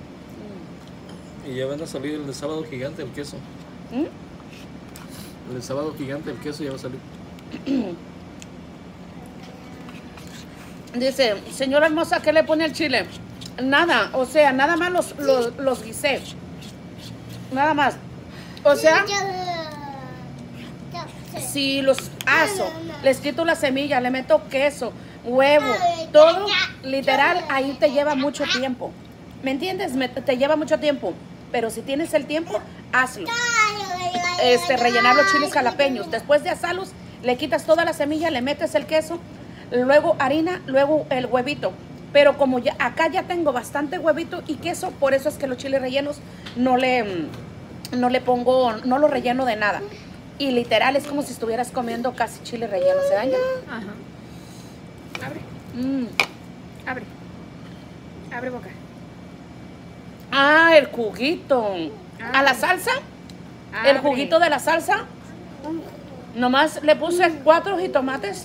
Y ya van a salir el de sábado gigante, el queso. ¿Mm? El de sábado gigante, el queso ya va a salir. Dice, señora hermosa, ¿qué le pone al chile? Nada, o sea, nada más los, los, los guisé. Nada más. O sea, si los aso, les quito la semilla, le meto queso, huevo, todo, literal, ahí te lleva mucho tiempo. ¿Me entiendes? Me- te lleva mucho tiempo. Pero si tienes el tiempo, hazlo. Este, rellenar los chiles jalapeños. Después de asarlos, le quitas toda la semilla, le metes el queso, luego harina, luego el huevito. Pero como ya acá ya tengo bastante huevito y queso, por eso es que los chiles rellenos no le, no le pongo, no lo relleno de nada. Y literal es como si estuvieras comiendo casi chile relleno, ¿se daña? Ajá. Abre, Mm. abre. Abre boca. Ah, el juguito. A la salsa, el Abre. juguito de la salsa, nomás le puse cuatro jitomates,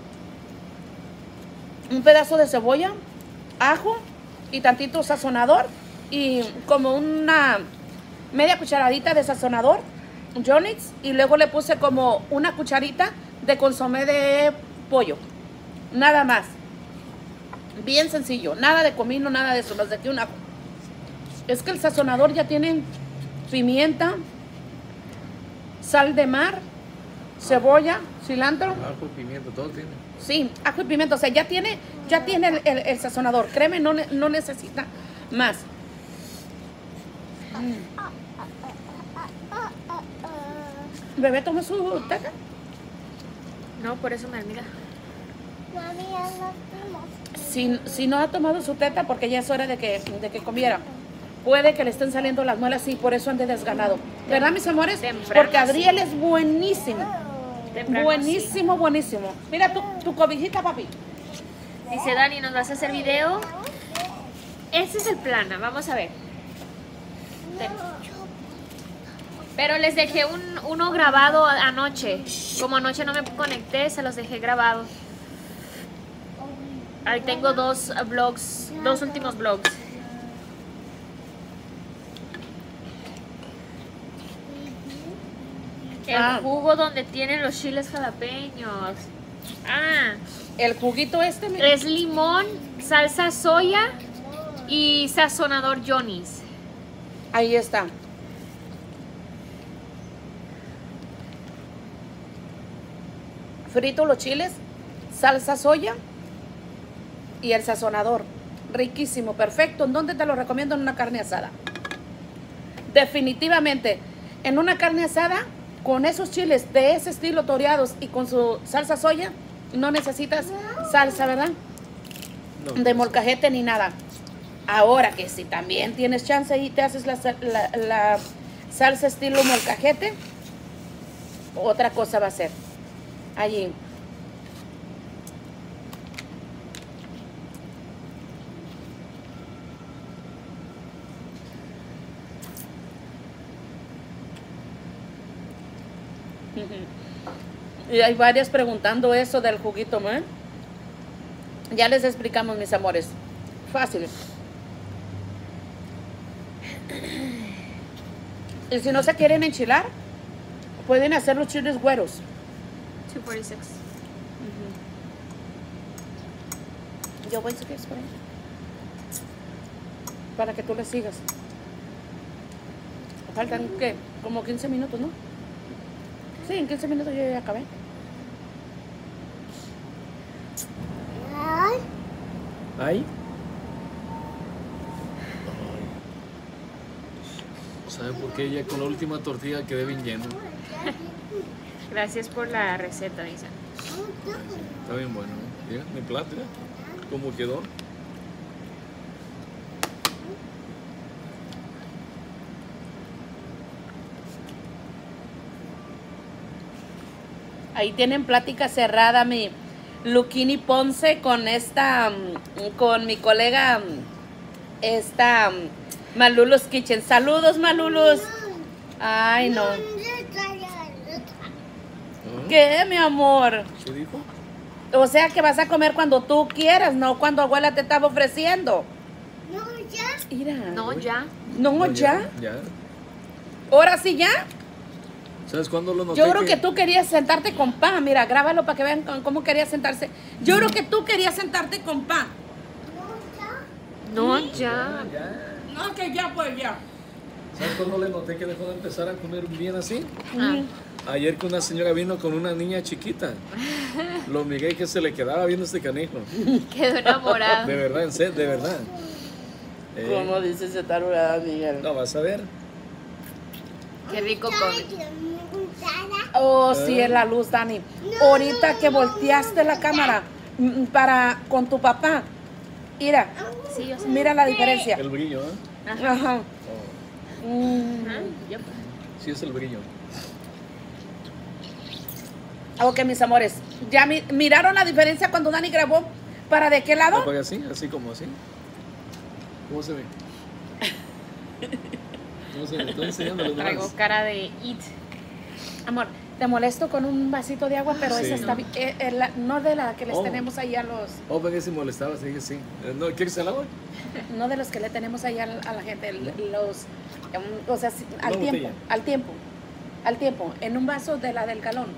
un pedazo de cebolla, ajo y tantito sazonador y como una media cucharadita de sazonador, Johnny's, y luego le puse como una cucharita de consomé de pollo, nada más. Bien sencillo, nada de comino, nada de eso, más de aquí un ajo. Es que el sazonador ya tiene pimienta, sal de mar, cebolla, cilantro. Ajo y pimienta, todo tiene. Sí, ajo y pimienta, o sea, ya tiene, ya tiene el, el- el sazonador. Créeme, no, ne- no necesita más. Mm. Bebé, toma su teta. No, por eso me admira. Si, si no ha tomado su teta, porque ya es hora de que, de que comiera. Puede que le estén saliendo las muelas y por eso ande desganado. ¿Verdad, mis amores? Temprano, Porque Adriel es buenísimo. Temprano, Buenísimo, buenísimo. Mira tu, tu cobijita, papi. sí. Dice Dani, ¿nos vas a hacer video? Ese es el plan, vamos a ver. Ten. Pero les dejé un, uno grabado anoche. Como anoche no me conecté, se los dejé grabados. Ahí tengo dos vlogs, dos últimos vlogs. El Ah. jugo donde tienen los chiles jalapeños. Ah, El juguito este, mira. es limón, salsa soya y sazonador Johnny's. Ahí está. Frito los chiles, salsa soya y el sazonador. Riquísimo, perfecto. ¿En dónde te lo recomiendo? En una carne asada. Definitivamente, en una carne asada, con esos chiles de ese estilo toreados y con su salsa soya, no necesitas salsa, ¿verdad? No, De molcajete ni nada. Ahora que si también tienes chance y te haces la, sal- la- la salsa estilo molcajete, otra cosa va a ser. Allí. Y hay varias preguntando eso del juguito, ¿no? Ya les explicamos, mis amores. Fácil. Y si no se quieren enchilar, pueden hacer los chiles güeros. two forty-six. Yo voy a seguir por ahí. Para que tú le sigas. Faltan, ¿qué? Como quince minutos, ¿no? Sí, en quince minutos yo ya acabé. ¿Ahí? ¿Sabe por qué? Ya con la última tortilla quedé bien lleno. Gracias por la receta, dice. Está bien bueno, ¿eh? Mira, mi plato, mira, cómo quedó. Ahí tienen plática cerrada mi Luquini Ponce con esta, mm, con mi colega, mm, esta mm, Malulus Kitchen. Saludos, Malulus. Ay, no. ¿Ah? ¿Qué, mi amor? ¿Qué dijo? O sea que vas a comer cuando tú quieras, no cuando abuela te estaba ofreciendo. Mira. No, ya. No, No, ya. Ya. Ahora sí ya. ¿Sabes cuándo lo noté? Yo creo que tú querías sentarte con Pa. Mira, grábalo para que vean con- cómo querías sentarse. Yo creo que tú querías sentarte con Pa. No, ya. Ya. No, que ya, pues ya. ¿Sabes cuándo le noté que dejó de empezar a comer bien así? Ah. Ayer que una señora vino con una niña chiquita. Lo migué que se le quedaba viendo este canijo. Quedó enamorado. De verdad, en serio, de verdad. Eh, ¿Cómo dice ese tarurada, Miguel? No, vas a ver. Qué rico come. Oh, sí, es la luz, Dani. Ahorita que volteaste la cámara, mm, para con tu papá. Mira, Sí, yo sé. mira la diferencia. El brillo, ¿eh? Ajá. Ajá. Oh, Mm. Ajá, yo- sí es el brillo. Ok, mis amores. ¿Ya mi- miraron la diferencia cuando Dani grabó? ¿Para de qué lado? Apaga así, así como así. ¿Cómo se ve? ¿Cómo se ve? Estoy enseñando a los Traigo demás. cara de it. Amor, te molesto con un vasito de agua, pero Sí. esa está bi- eh, eh, la- no de la que les Oh. tenemos ahí a los, Oh, pensé que si molestabas, dije sí. Eh, ¿No, ¿Quieres el agua? no de los que le tenemos ahí a, a la gente, el- los, em, o sea, si- al Una tiempo, botella. al tiempo, al tiempo, en un vaso de la del galón.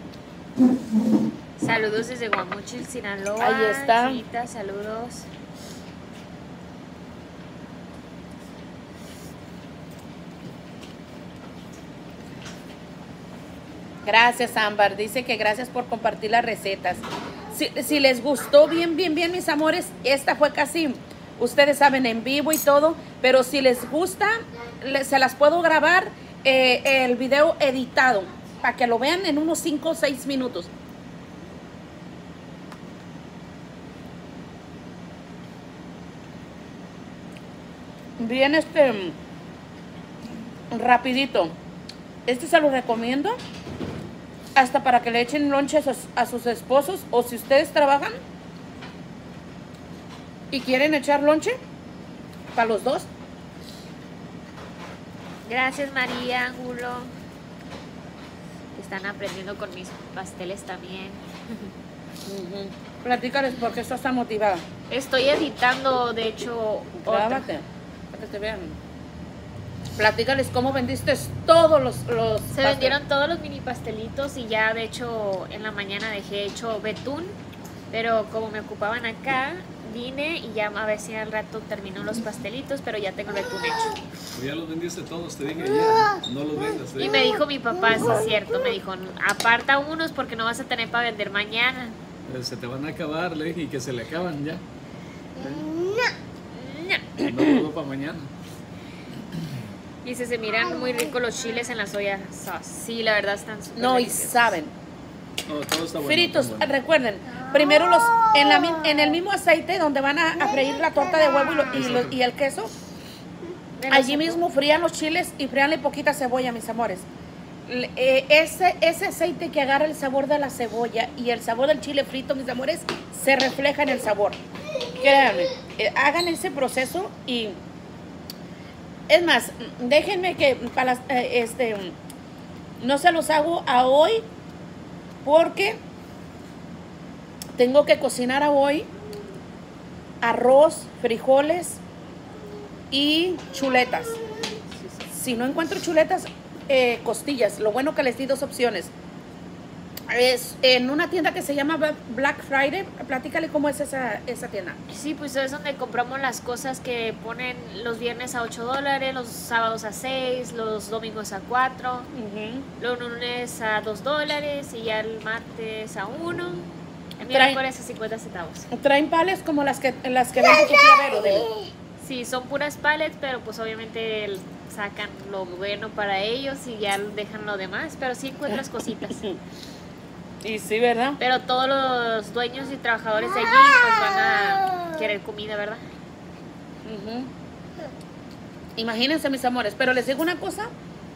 Saludos desde Guamuchil, Sinaloa. Ahí está. Chita, saludos. Gracias, Ámbar. Dice que gracias por compartir las recetas. Si, si les gustó bien, bien, bien, mis amores, esta fue casi, ustedes saben, en vivo y todo, pero si les gusta, le- se las puedo grabar eh, el video editado para que lo vean en unos cinco o seis minutos. Bien, este, mm, rapidito. Este se lo recomiendo hasta para que le echen lonche a sus, a sus esposos, o si ustedes trabajan y quieren echar lonche para los dos. Gracias, María Angulo. Están aprendiendo con mis pasteles también. Platícales por qué estás tan motivada. Estoy editando, de hecho, otra. Grábate, para que te vean. Platícales cómo vendiste todos los, los Se pasteles. vendieron todos los mini pastelitos y ya, de hecho, en la mañana dejé hecho betún, pero como me ocupaban acá, vine y ya a ver si al rato termino los pastelitos, pero ya tengo el betún hecho. Ya los vendiste todos, te dije ya. No los vendas. te Y dije. me dijo mi papá, sí es cierto, me dijo, aparta unos porque no vas a tener para vender mañana. Eh, Se te van a acabar, le dije, y que se le acaban ya. No. No todo para mañana. Dice, se miran muy ricos los chiles en la soya sauce. Sí, la verdad están súper No, y deliciosos. saben. No, todo está bueno. Fritos, está bueno. recuerden, primero los en, la, mi- en el mismo aceite donde van a, a freír la torta de huevo y, lo- y lo- y el queso, ¿Me los allí saco? mismo frían los chiles y fríanle poquita cebolla, mis amores. Le- eh, ese, ese aceite que agarra el sabor de la cebolla y el sabor del chile frito, mis amores, se refleja en el sabor. Créanme, eh, hagan ese proceso y es más, déjenme que para las- eh, este no se los hago a hoy porque tengo que cocinar a hoy arroz, frijoles y chuletas. Si no encuentro chuletas, eh, costillas. Lo bueno que les di dos opciones. Es en una tienda que se llama Black Friday. Platícale cómo es esa, esa tienda. Sí, pues es donde compramos las cosas que ponen los viernes a ocho dólares, los sábados a seis, los domingos a cuatro, los lunes a dos dólares y ya el martes a uno, el Traen- miércoles a cincuenta centavos. Traen pales como las que, las que vende tu tía Vero. dile. Sí, son puras pallets, pero pues obviamente el- sacan lo bueno para ellos y ya dejan lo demás, pero sí encuentras cositas. Y sí, ¿verdad? Pero todos los dueños y trabajadores de allí pues van a querer comida, ¿verdad? Ujú. Imagínense, mis amores, pero les digo una cosa.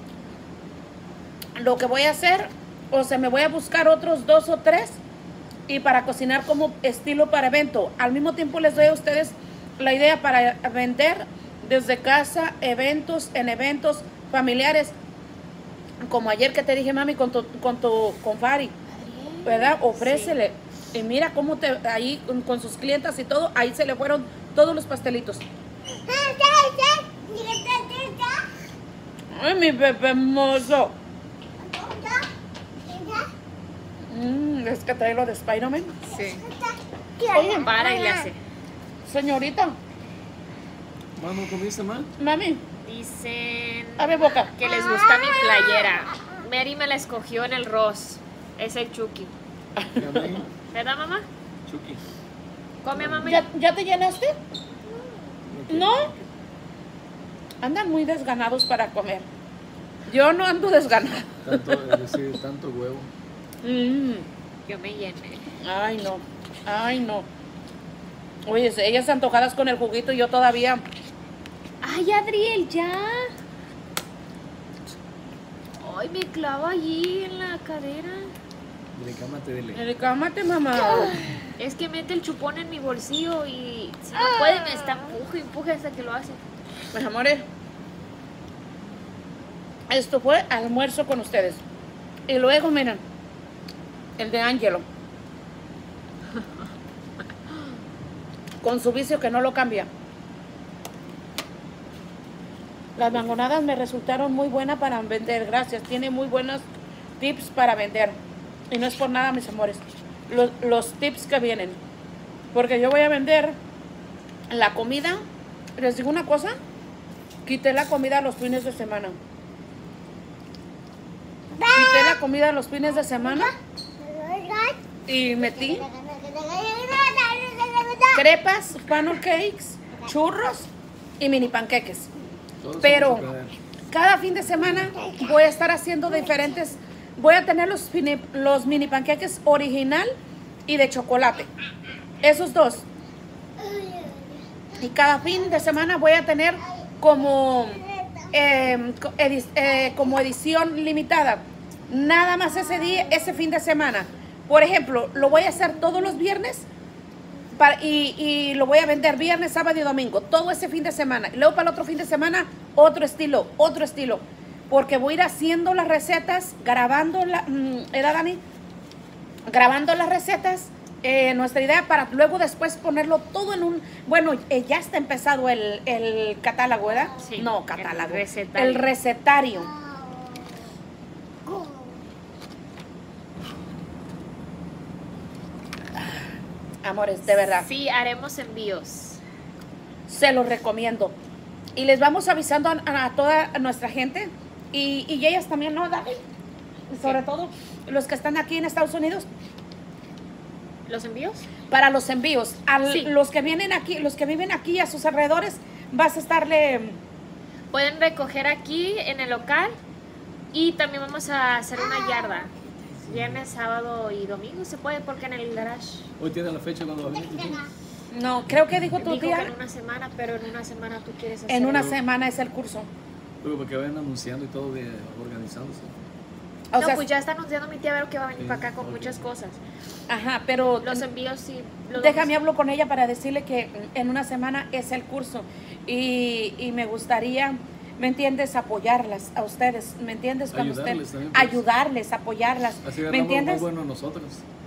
Lo que voy a hacer, o sea, me voy a buscar otros dos o tres y para cocinar como estilo para evento. Al mismo tiempo les doy a ustedes la idea para vender desde casa, eventos, en eventos familiares. Como ayer que te dije, mami, con tu, con tu, con Fari, ¿verdad? Ofrécele. Y mira cómo te, ahí con, con sus clientas y todo, ahí se le fueron todos los pastelitos. Ay, mi bebé hermoso. Mm, es que trae lo de Spider-Man. Sí. Oye, Para y le hace. señorita, Mano, ¿comiste mal? mami, Dicen abre boca. que les gusta mi playera. Mary me la escogió en el Ross. Es el Chucky. Y a mí, ¿Verdad, mamá? Chucky. Come, mamá. ¿Ya, ¿Ya te llenaste? quiero. ¿No? Andan muy desganados para comer. Yo no ando desganada. Tanto, es decir, tanto huevo. Mm, Yo me llené. ay, no. Ay, no. Oye, ellas antojadas con el juguito y yo todavía. Ay, Adriel, ya. Ay, me clavo allí en la cadera. Dile, cámate, dile. Dile, cámate, mamá. Es que mete el chupón en mi bolsillo y si no puede me está empuje, empuje hasta que lo hace. Mis amores, esto fue almuerzo con ustedes. Y luego, miren, el de Ángelo. Con su vicio que no lo cambia. Las mangonadas me resultaron muy buenas para vender, gracias. Tiene muy buenos tips para vender. Y no es por nada, mis amores. Los, los tips que vienen. Porque yo voy a vender la comida. Les digo una cosa. Quité la comida los fines de semana. Quité la comida los fines de semana. Y metí crepas, pancakes, churros y mini panqueques. Pero cada fin de semana voy a estar haciendo diferentes. Voy a tener los, los mini panqueques original y de chocolate. Esos dos. Y cada fin de semana voy a tener como, eh, edi eh, como edición limitada. Nada más ese día, ese fin de semana. Por ejemplo, lo voy a hacer todos los viernes. Para, y, y lo voy a vender viernes, sábado y domingo, todo ese fin de semana. Y luego para el otro fin de semana, otro estilo, otro estilo. Porque voy a ir haciendo las recetas, grabando, la, ¿era Dani? Grabando las recetas, eh, nuestra idea para luego después ponerlo todo en un... Bueno, eh, ya está empezado el, el catálogo, ¿verdad? Sí, no, catálogo. El recetario. El recetario. Amores, de verdad. Sí, haremos envíos. Se los recomiendo. Y les vamos avisando a, a toda nuestra gente. Y, y ellas también, ¿no, Dani? Sobre ¿Qué? todo los que están aquí en Estados Unidos. ¿Los envíos? Para los envíos. A Sí. los que vienen aquí, los que viven aquí a sus alrededores, vas a estarle... Pueden recoger aquí en el local y también vamos a hacer una yarda. Viernes, sábado y domingo se puede porque en el garage. Hoy tiene la fecha cuando va a venir tu tío. No, creo que dijo tu Dijo tía. que en una semana, pero en una semana tú quieres hacer. En una algo. semana es el curso. Luego porque vayan anunciando y todo, de, organizándose. O no, sea, pues ya está anunciando mi tía a ver que va a venir Sí, para acá con ok. muchas cosas. ajá, pero Los envíos sí. Los déjame vamos- hablo con ella para decirle que en una semana es el curso. Y, y me gustaría, ¿me entiendes? Apoyarlas a ustedes, ¿me entiendes? Cuando usted- Ayudarles también, pues. ayudarles, apoyarlas, Así ¿me ganamos más entiendes? bueno nosotros.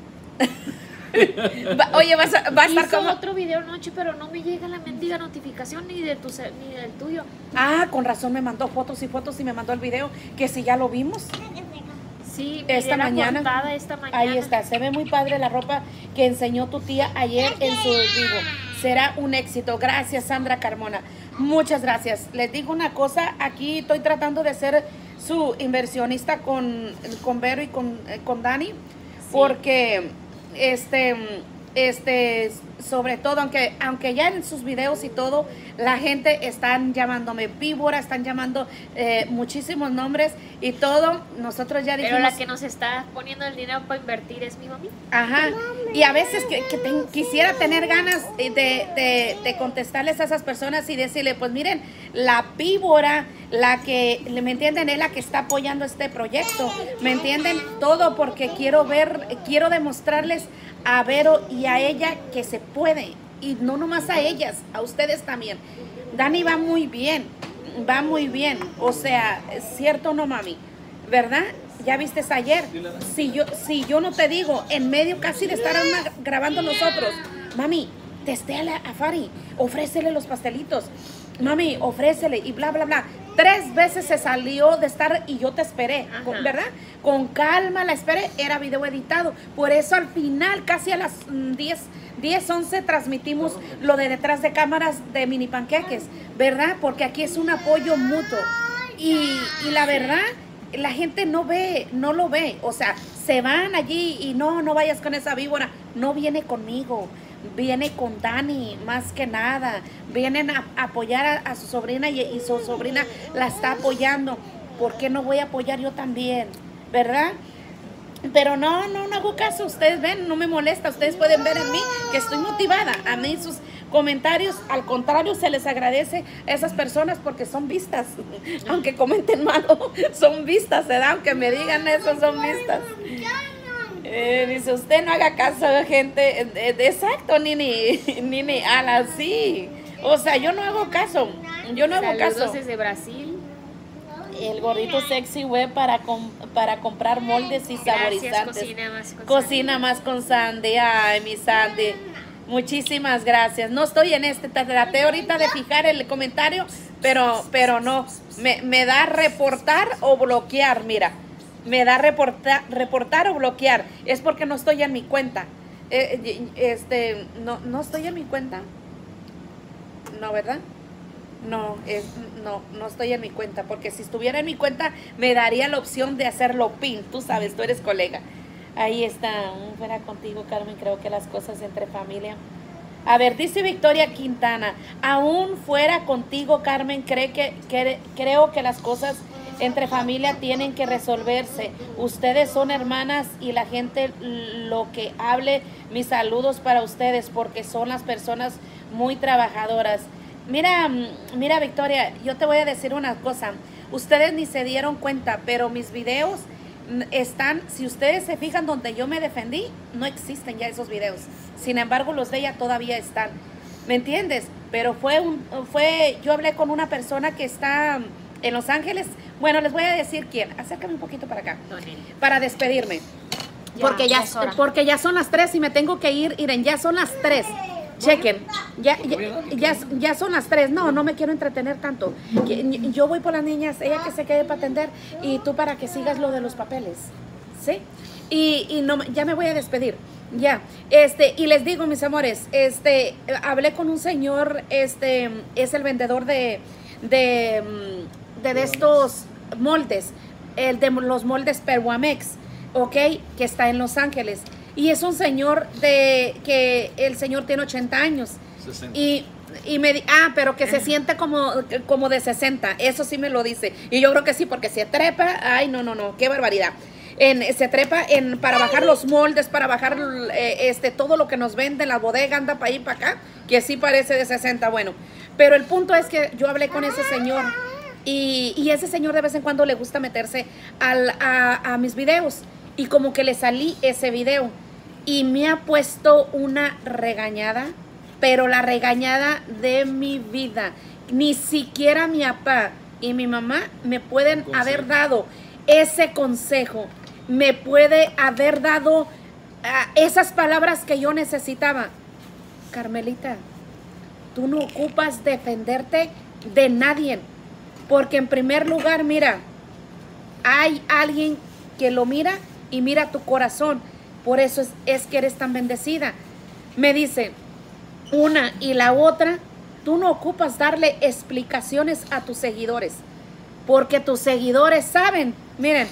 Va- oye, vas a, va a estar Hizo como... otro video anoche, pero no me llega la mendiga notificación ni de tu ce- ni del tuyo. Ah, con razón me mandó fotos y fotos y me mandó el video, que si ya lo vimos. Sí, Esta miré la mañana. portada esta mañana. Ahí está, se ve muy padre la ropa que enseñó tu tía ayer en su vivo. Será un éxito. Gracias, Sandra Carmona. Muchas gracias. Les digo una cosa, aquí estoy tratando de ser su inversionista con, con Vero y con, eh, con Dani, porque este, este, sobre todo, aunque, aunque ya en sus videos y todo, la gente están llamándome víbora, están llamando eh, muchísimos nombres y todo, nosotros ya dijimos... Pero la que nos está poniendo el dinero para invertir es mi mami. Ajá, y a veces que, que ten- quisiera tener ganas de, de, de contestarles a esas personas y decirle, pues miren, la víbora, la que, ¿me entienden? Es la que está apoyando este proyecto, ¿me entienden? Todo porque quiero ver, quiero demostrarles a Vero y a ella que se puede, y no nomás a ellas, a ustedes también. Dani va muy bien, va muy bien, o sea, ¿es cierto o no, mami? ¿Verdad? Ya viste ayer, si yo, si yo no te digo, en medio casi de estar una- grabando nosotros, mami, testéale a Fari, ofrécele los pastelitos, mami, ofrécele y bla, bla, bla. Tres veces se salió de estar y yo te esperé, Ajá. con- ¿verdad? Con calma la esperé, era video editado. Por eso al final, casi a las mm, diez, diez, once, transmitimos lo de detrás de cámaras de mini panqueques, ¿verdad? Porque aquí es un apoyo mutuo. Y, y la verdad, la gente no ve, no lo ve. O sea, se van allí y no, no vayas con esa víbora. No viene conmigo, viene con Dani, más que nada. Vienen a, a apoyar a, a su sobrina y, y su sobrina la está apoyando. ¿Por qué no voy a apoyar yo también? ¿Verdad? Pero no, no, no hago caso. Ustedes ven, no me molesta. Ustedes pueden ver en mí que estoy motivada. A mí sus comentarios, al contrario, se les agradece a esas personas porque son vistas. Aunque comenten malo, son vistas, ¿verdad? Aunque me digan eso, son vistas. Eh, dice, usted no haga caso, gente. Eh, eh, exacto, Nini, Nini, ala, sí. O sea, yo no hago caso. Yo no hago Saludos caso. desde Brasil. El gorrito sexy web para, com para comprar moldes y Gracias, saborizantes. Cocina Más con Cocina Más con Sandy. Ay, mi Sandy. Muchísimas gracias. No estoy en este. Traté ahorita de fijar el comentario, pero, pero no. Me, me da reportar o bloquear, mira. Me da reportar, reportar o bloquear. Es porque no estoy en mi cuenta. Eh, este, no, no estoy en mi cuenta. No, ¿verdad? No, es, no, no estoy en mi cuenta, porque si estuviera en mi cuenta me daría la opción de hacerlo pin, tú sabes, tú eres colega. Ahí está, un fuera contigo, Carmen, creo que las cosas entre familia. A ver, dice Victoria Quintana, aún fuera contigo, Carmen, cree que, que, creo que las cosas entre familia tienen que resolverse. Ustedes son hermanas y la gente lo que hable, mis saludos para ustedes, porque son las personas muy trabajadoras. Mira, mira Victoria, yo te voy a decir una cosa. Ustedes ni se dieron cuenta, pero mis videos están, si ustedes se fijan donde yo me defendí, no existen ya esos videos. Sin embargo, los de ella todavía están. ¿Me entiendes? Pero fue un, fue, yo hablé con una persona que está en Los Ángeles. Bueno, les voy a decir quién. Acércame un poquito para acá. Para despedirme. Ya, porque ya, ya es hora. porque ya son las tres y me tengo que ir. Miren, ya son las tres. Chequen, ya, ya, ya, ya son las tres. No, no me quiero entretener tanto. Yo voy por las niñas, ella que se quede para atender y tú para que sigas lo de los papeles, ¿sí? Y, y no, ya me voy a despedir, ya. Este, y les digo, mis amores, este, hablé con un señor, este, es el vendedor de, de, de, de estos moldes, el de los moldes Perwamex, ¿ok? Que está en Los Ángeles. Y es un señor de que el señor tiene ochenta años. sesenta. Y, y me di, ah, pero que se siente como, como de sesenta. Eso sí me lo dice. Y yo creo que sí, porque se trepa. Ay, no, no, no, qué barbaridad. En, se trepa en, para bajar los moldes, para bajar eh, este, todo lo que nos vende en la bodega, anda para ahí para acá, que sí parece de sesenta. Bueno, pero el punto es que yo hablé con ese señor. Y, y ese señor de vez en cuando le gusta meterse al, a, a mis videos. Y como que le salí ese video y me ha puesto una regañada, pero la regañada de mi vida. Ni siquiera mi papá y mi mamá me pueden haber dado ese consejo, me puede haber dado uh, esas palabras que yo necesitaba. Carmelita, tú no ocupas defenderte de nadie, porque en primer lugar, mira, hay alguien que lo mira y mira tu corazón. Por eso es, es que eres tan bendecida. Me dice, una y la otra, tú no ocupas darle explicaciones a tus seguidores, porque tus seguidores saben, miren,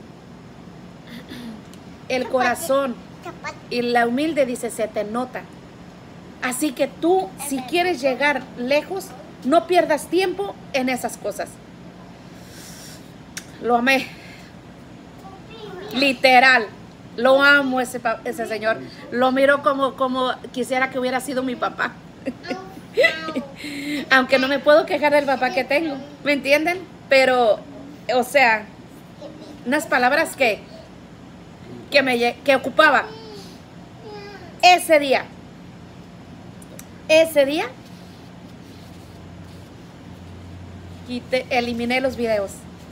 el corazón y la humilde, dice, se te nota. Así que tú, si quieres llegar lejos, no pierdas tiempo en esas cosas. Lo amé. Literal. Lo amo ese, ese señor. Lo miro como, como quisiera que hubiera sido mi papá. Aunque no me puedo quejar del papá que tengo. ¿Me entienden? Pero, o sea, unas palabras que, que, me, que ocupaba. Ese día. Ese día. Quité, eliminé los videos.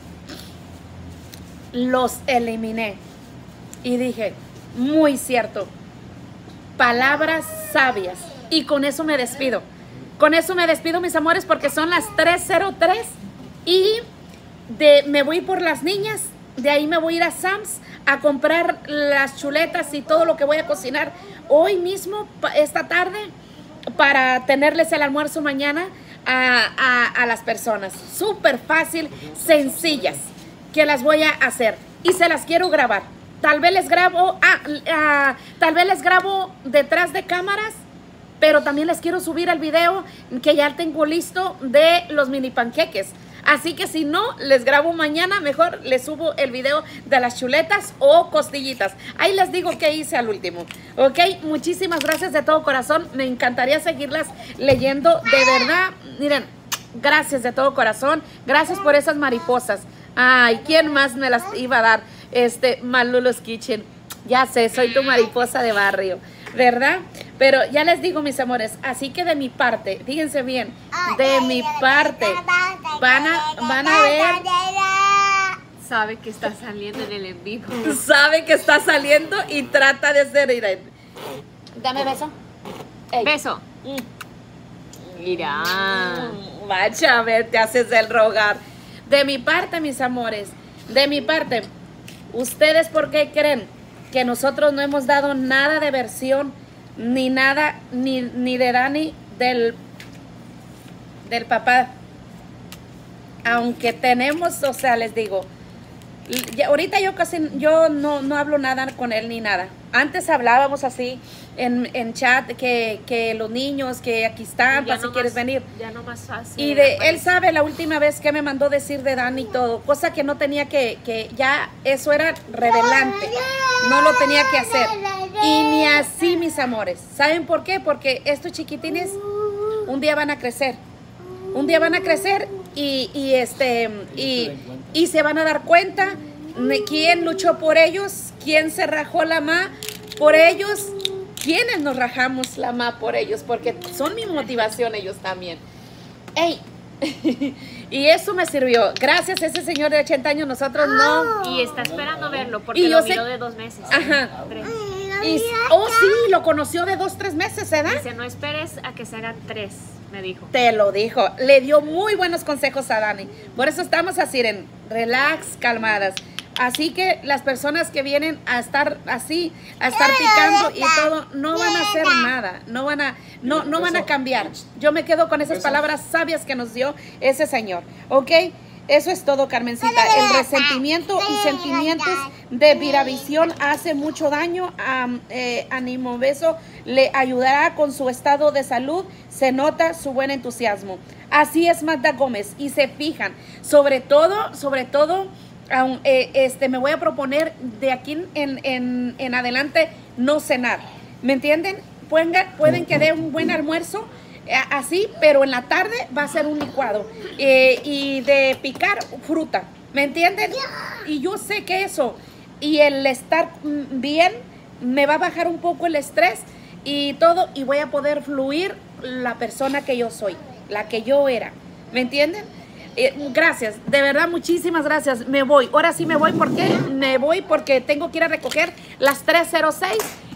Los eliminé. Y dije, muy cierto, palabras sabias. Y con eso me despido. Con eso me despido, mis amores, porque son las tres cero tres. Y de, me voy por las niñas. De ahí me voy a ir a Sam's a comprar las chuletas y todo lo que voy a cocinar hoy mismo, esta tarde, para tenerles el almuerzo mañana a, a, a las personas. Súper fácil, sencillas, que las voy a hacer. Y se las quiero grabar. Tal vez les grabo, ah, ah, tal vez les grabo detrás de cámaras, pero también les quiero subir el video que ya tengo listo de los mini panqueques. Así que si no, les grabo mañana, mejor les subo el video de las chuletas o costillitas. Ahí les digo qué hice al último. Ok, muchísimas gracias de todo corazón. Me encantaría seguirlas leyendo. De verdad, miren, gracias de todo corazón. Gracias por esas mariposas. Ay, ¿quién más me las iba a dar? Este, Malulu's Kitchen. Ya sé, soy tu mariposa de barrio, ¿verdad? Pero ya les digo, mis amores, así que de mi parte, fíjense bien, de mi parte, van a, van a ver, Sabe que está saliendo en el en vivo. sabe que está saliendo y trata de ser, miren. Dame beso. Ey. Beso. Mm. Mira. Mm, Vaya, a ver, te haces el rogar. De mi parte, mis amores, de mi parte, ¿ustedes por qué creen que nosotros no hemos dado nada de versión, ni nada, ni, ni de Dani, del, del papá? Aunque tenemos, o sea, les digo, ya, ahorita yo casi, yo no, no hablo nada con él ni nada. Antes hablábamos así en, en chat, que, que los niños, que aquí están, Ya para si no quieres más- venir. Ya no más fácil. Y de él sabe la última vez que me mandó decir de Dani y todo, cosa que no tenía que, que ya eso era revelante, no lo tenía que hacer. Y ni así, mis amores. ¿Saben por qué? Porque estos chiquitines un día van a crecer, un día van a crecer y, y este y, y se van a dar cuenta de quién luchó por ellos, quién se rajó la ma por ellos, quiénes nos rajamos la ma por ellos, porque son mi motivación ellos también. ¡Ey! Y eso me sirvió. Gracias a ese señor de ochenta años, nosotros no. Y está esperando verlo porque Y yo lo sé- miró de dos meses. Ajá. Tres. Y, oh, sí, lo conoció de dos, tres meses, ¿verdad? Dice, no esperes a que se hagan tres, me dijo. Te lo dijo. Le dio muy buenos consejos a Dani. Por eso estamos así, en relax, calmadas. Así que las personas que vienen a estar así, a estar picando y todo, no van a hacer nada, no van a, no, no van a cambiar. Yo me quedo con esas palabras sabias que nos dio ese señor, ¿ok? Eso es todo, Carmencita. El resentimiento y sentimientos de viravisión hace mucho daño. A, eh, Ánimo Beso le ayudará con su estado de salud. Se nota su buen entusiasmo. Así es, Magda Gómez. Y se fijan, sobre todo, sobre todo, aun, eh, este, me voy a proponer de aquí en, en, en adelante no cenar. ¿Me entienden? Pueden, pueden que dé un buen almuerzo, eh, así, pero en la tarde va a ser un licuado. Eh, y de picar fruta. ¿Me entienden? Y yo sé que eso, y el estar mm, bien, me va a bajar un poco el estrés y todo, y voy a poder fluir la persona que yo soy, la que yo era. ¿Me entienden? Eh, gracias, de verdad, muchísimas gracias. Me voy, ahora sí me voy, ¿por qué? Me voy porque tengo que ir a recoger las tres cero seis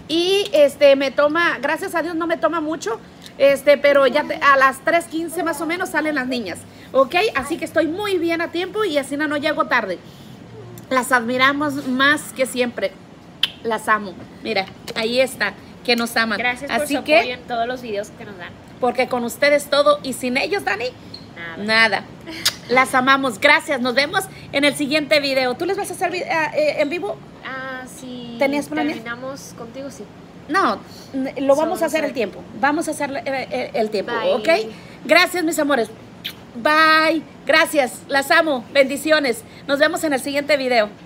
y este me toma, gracias a Dios no me toma mucho, este, pero ya te- a las tres quince más o menos salen las niñas, ¿ok? Así que estoy muy bien a tiempo y así no, no llego tarde. Las admiramos más que siempre, las amo. Mira, ahí está, que nos aman. Gracias por así su que, apoyo en todos los videos que nos dan. porque con ustedes todo y sin ellos, Dani, Nada. nada. Las amamos. Gracias. Nos vemos en el siguiente video. ¿Tú les vas a hacer vi- eh, eh, en vivo? Ah, sí. ¿Tenías planeado? Terminamos contigo, sí. No, n- lo vamos a hacer Solo el tiempo. Vamos a hacer eh, eh, el tiempo, Bye. ¿ok? Gracias, mis amores. Bye. Gracias. Las amo. Bendiciones. Nos vemos en el siguiente video.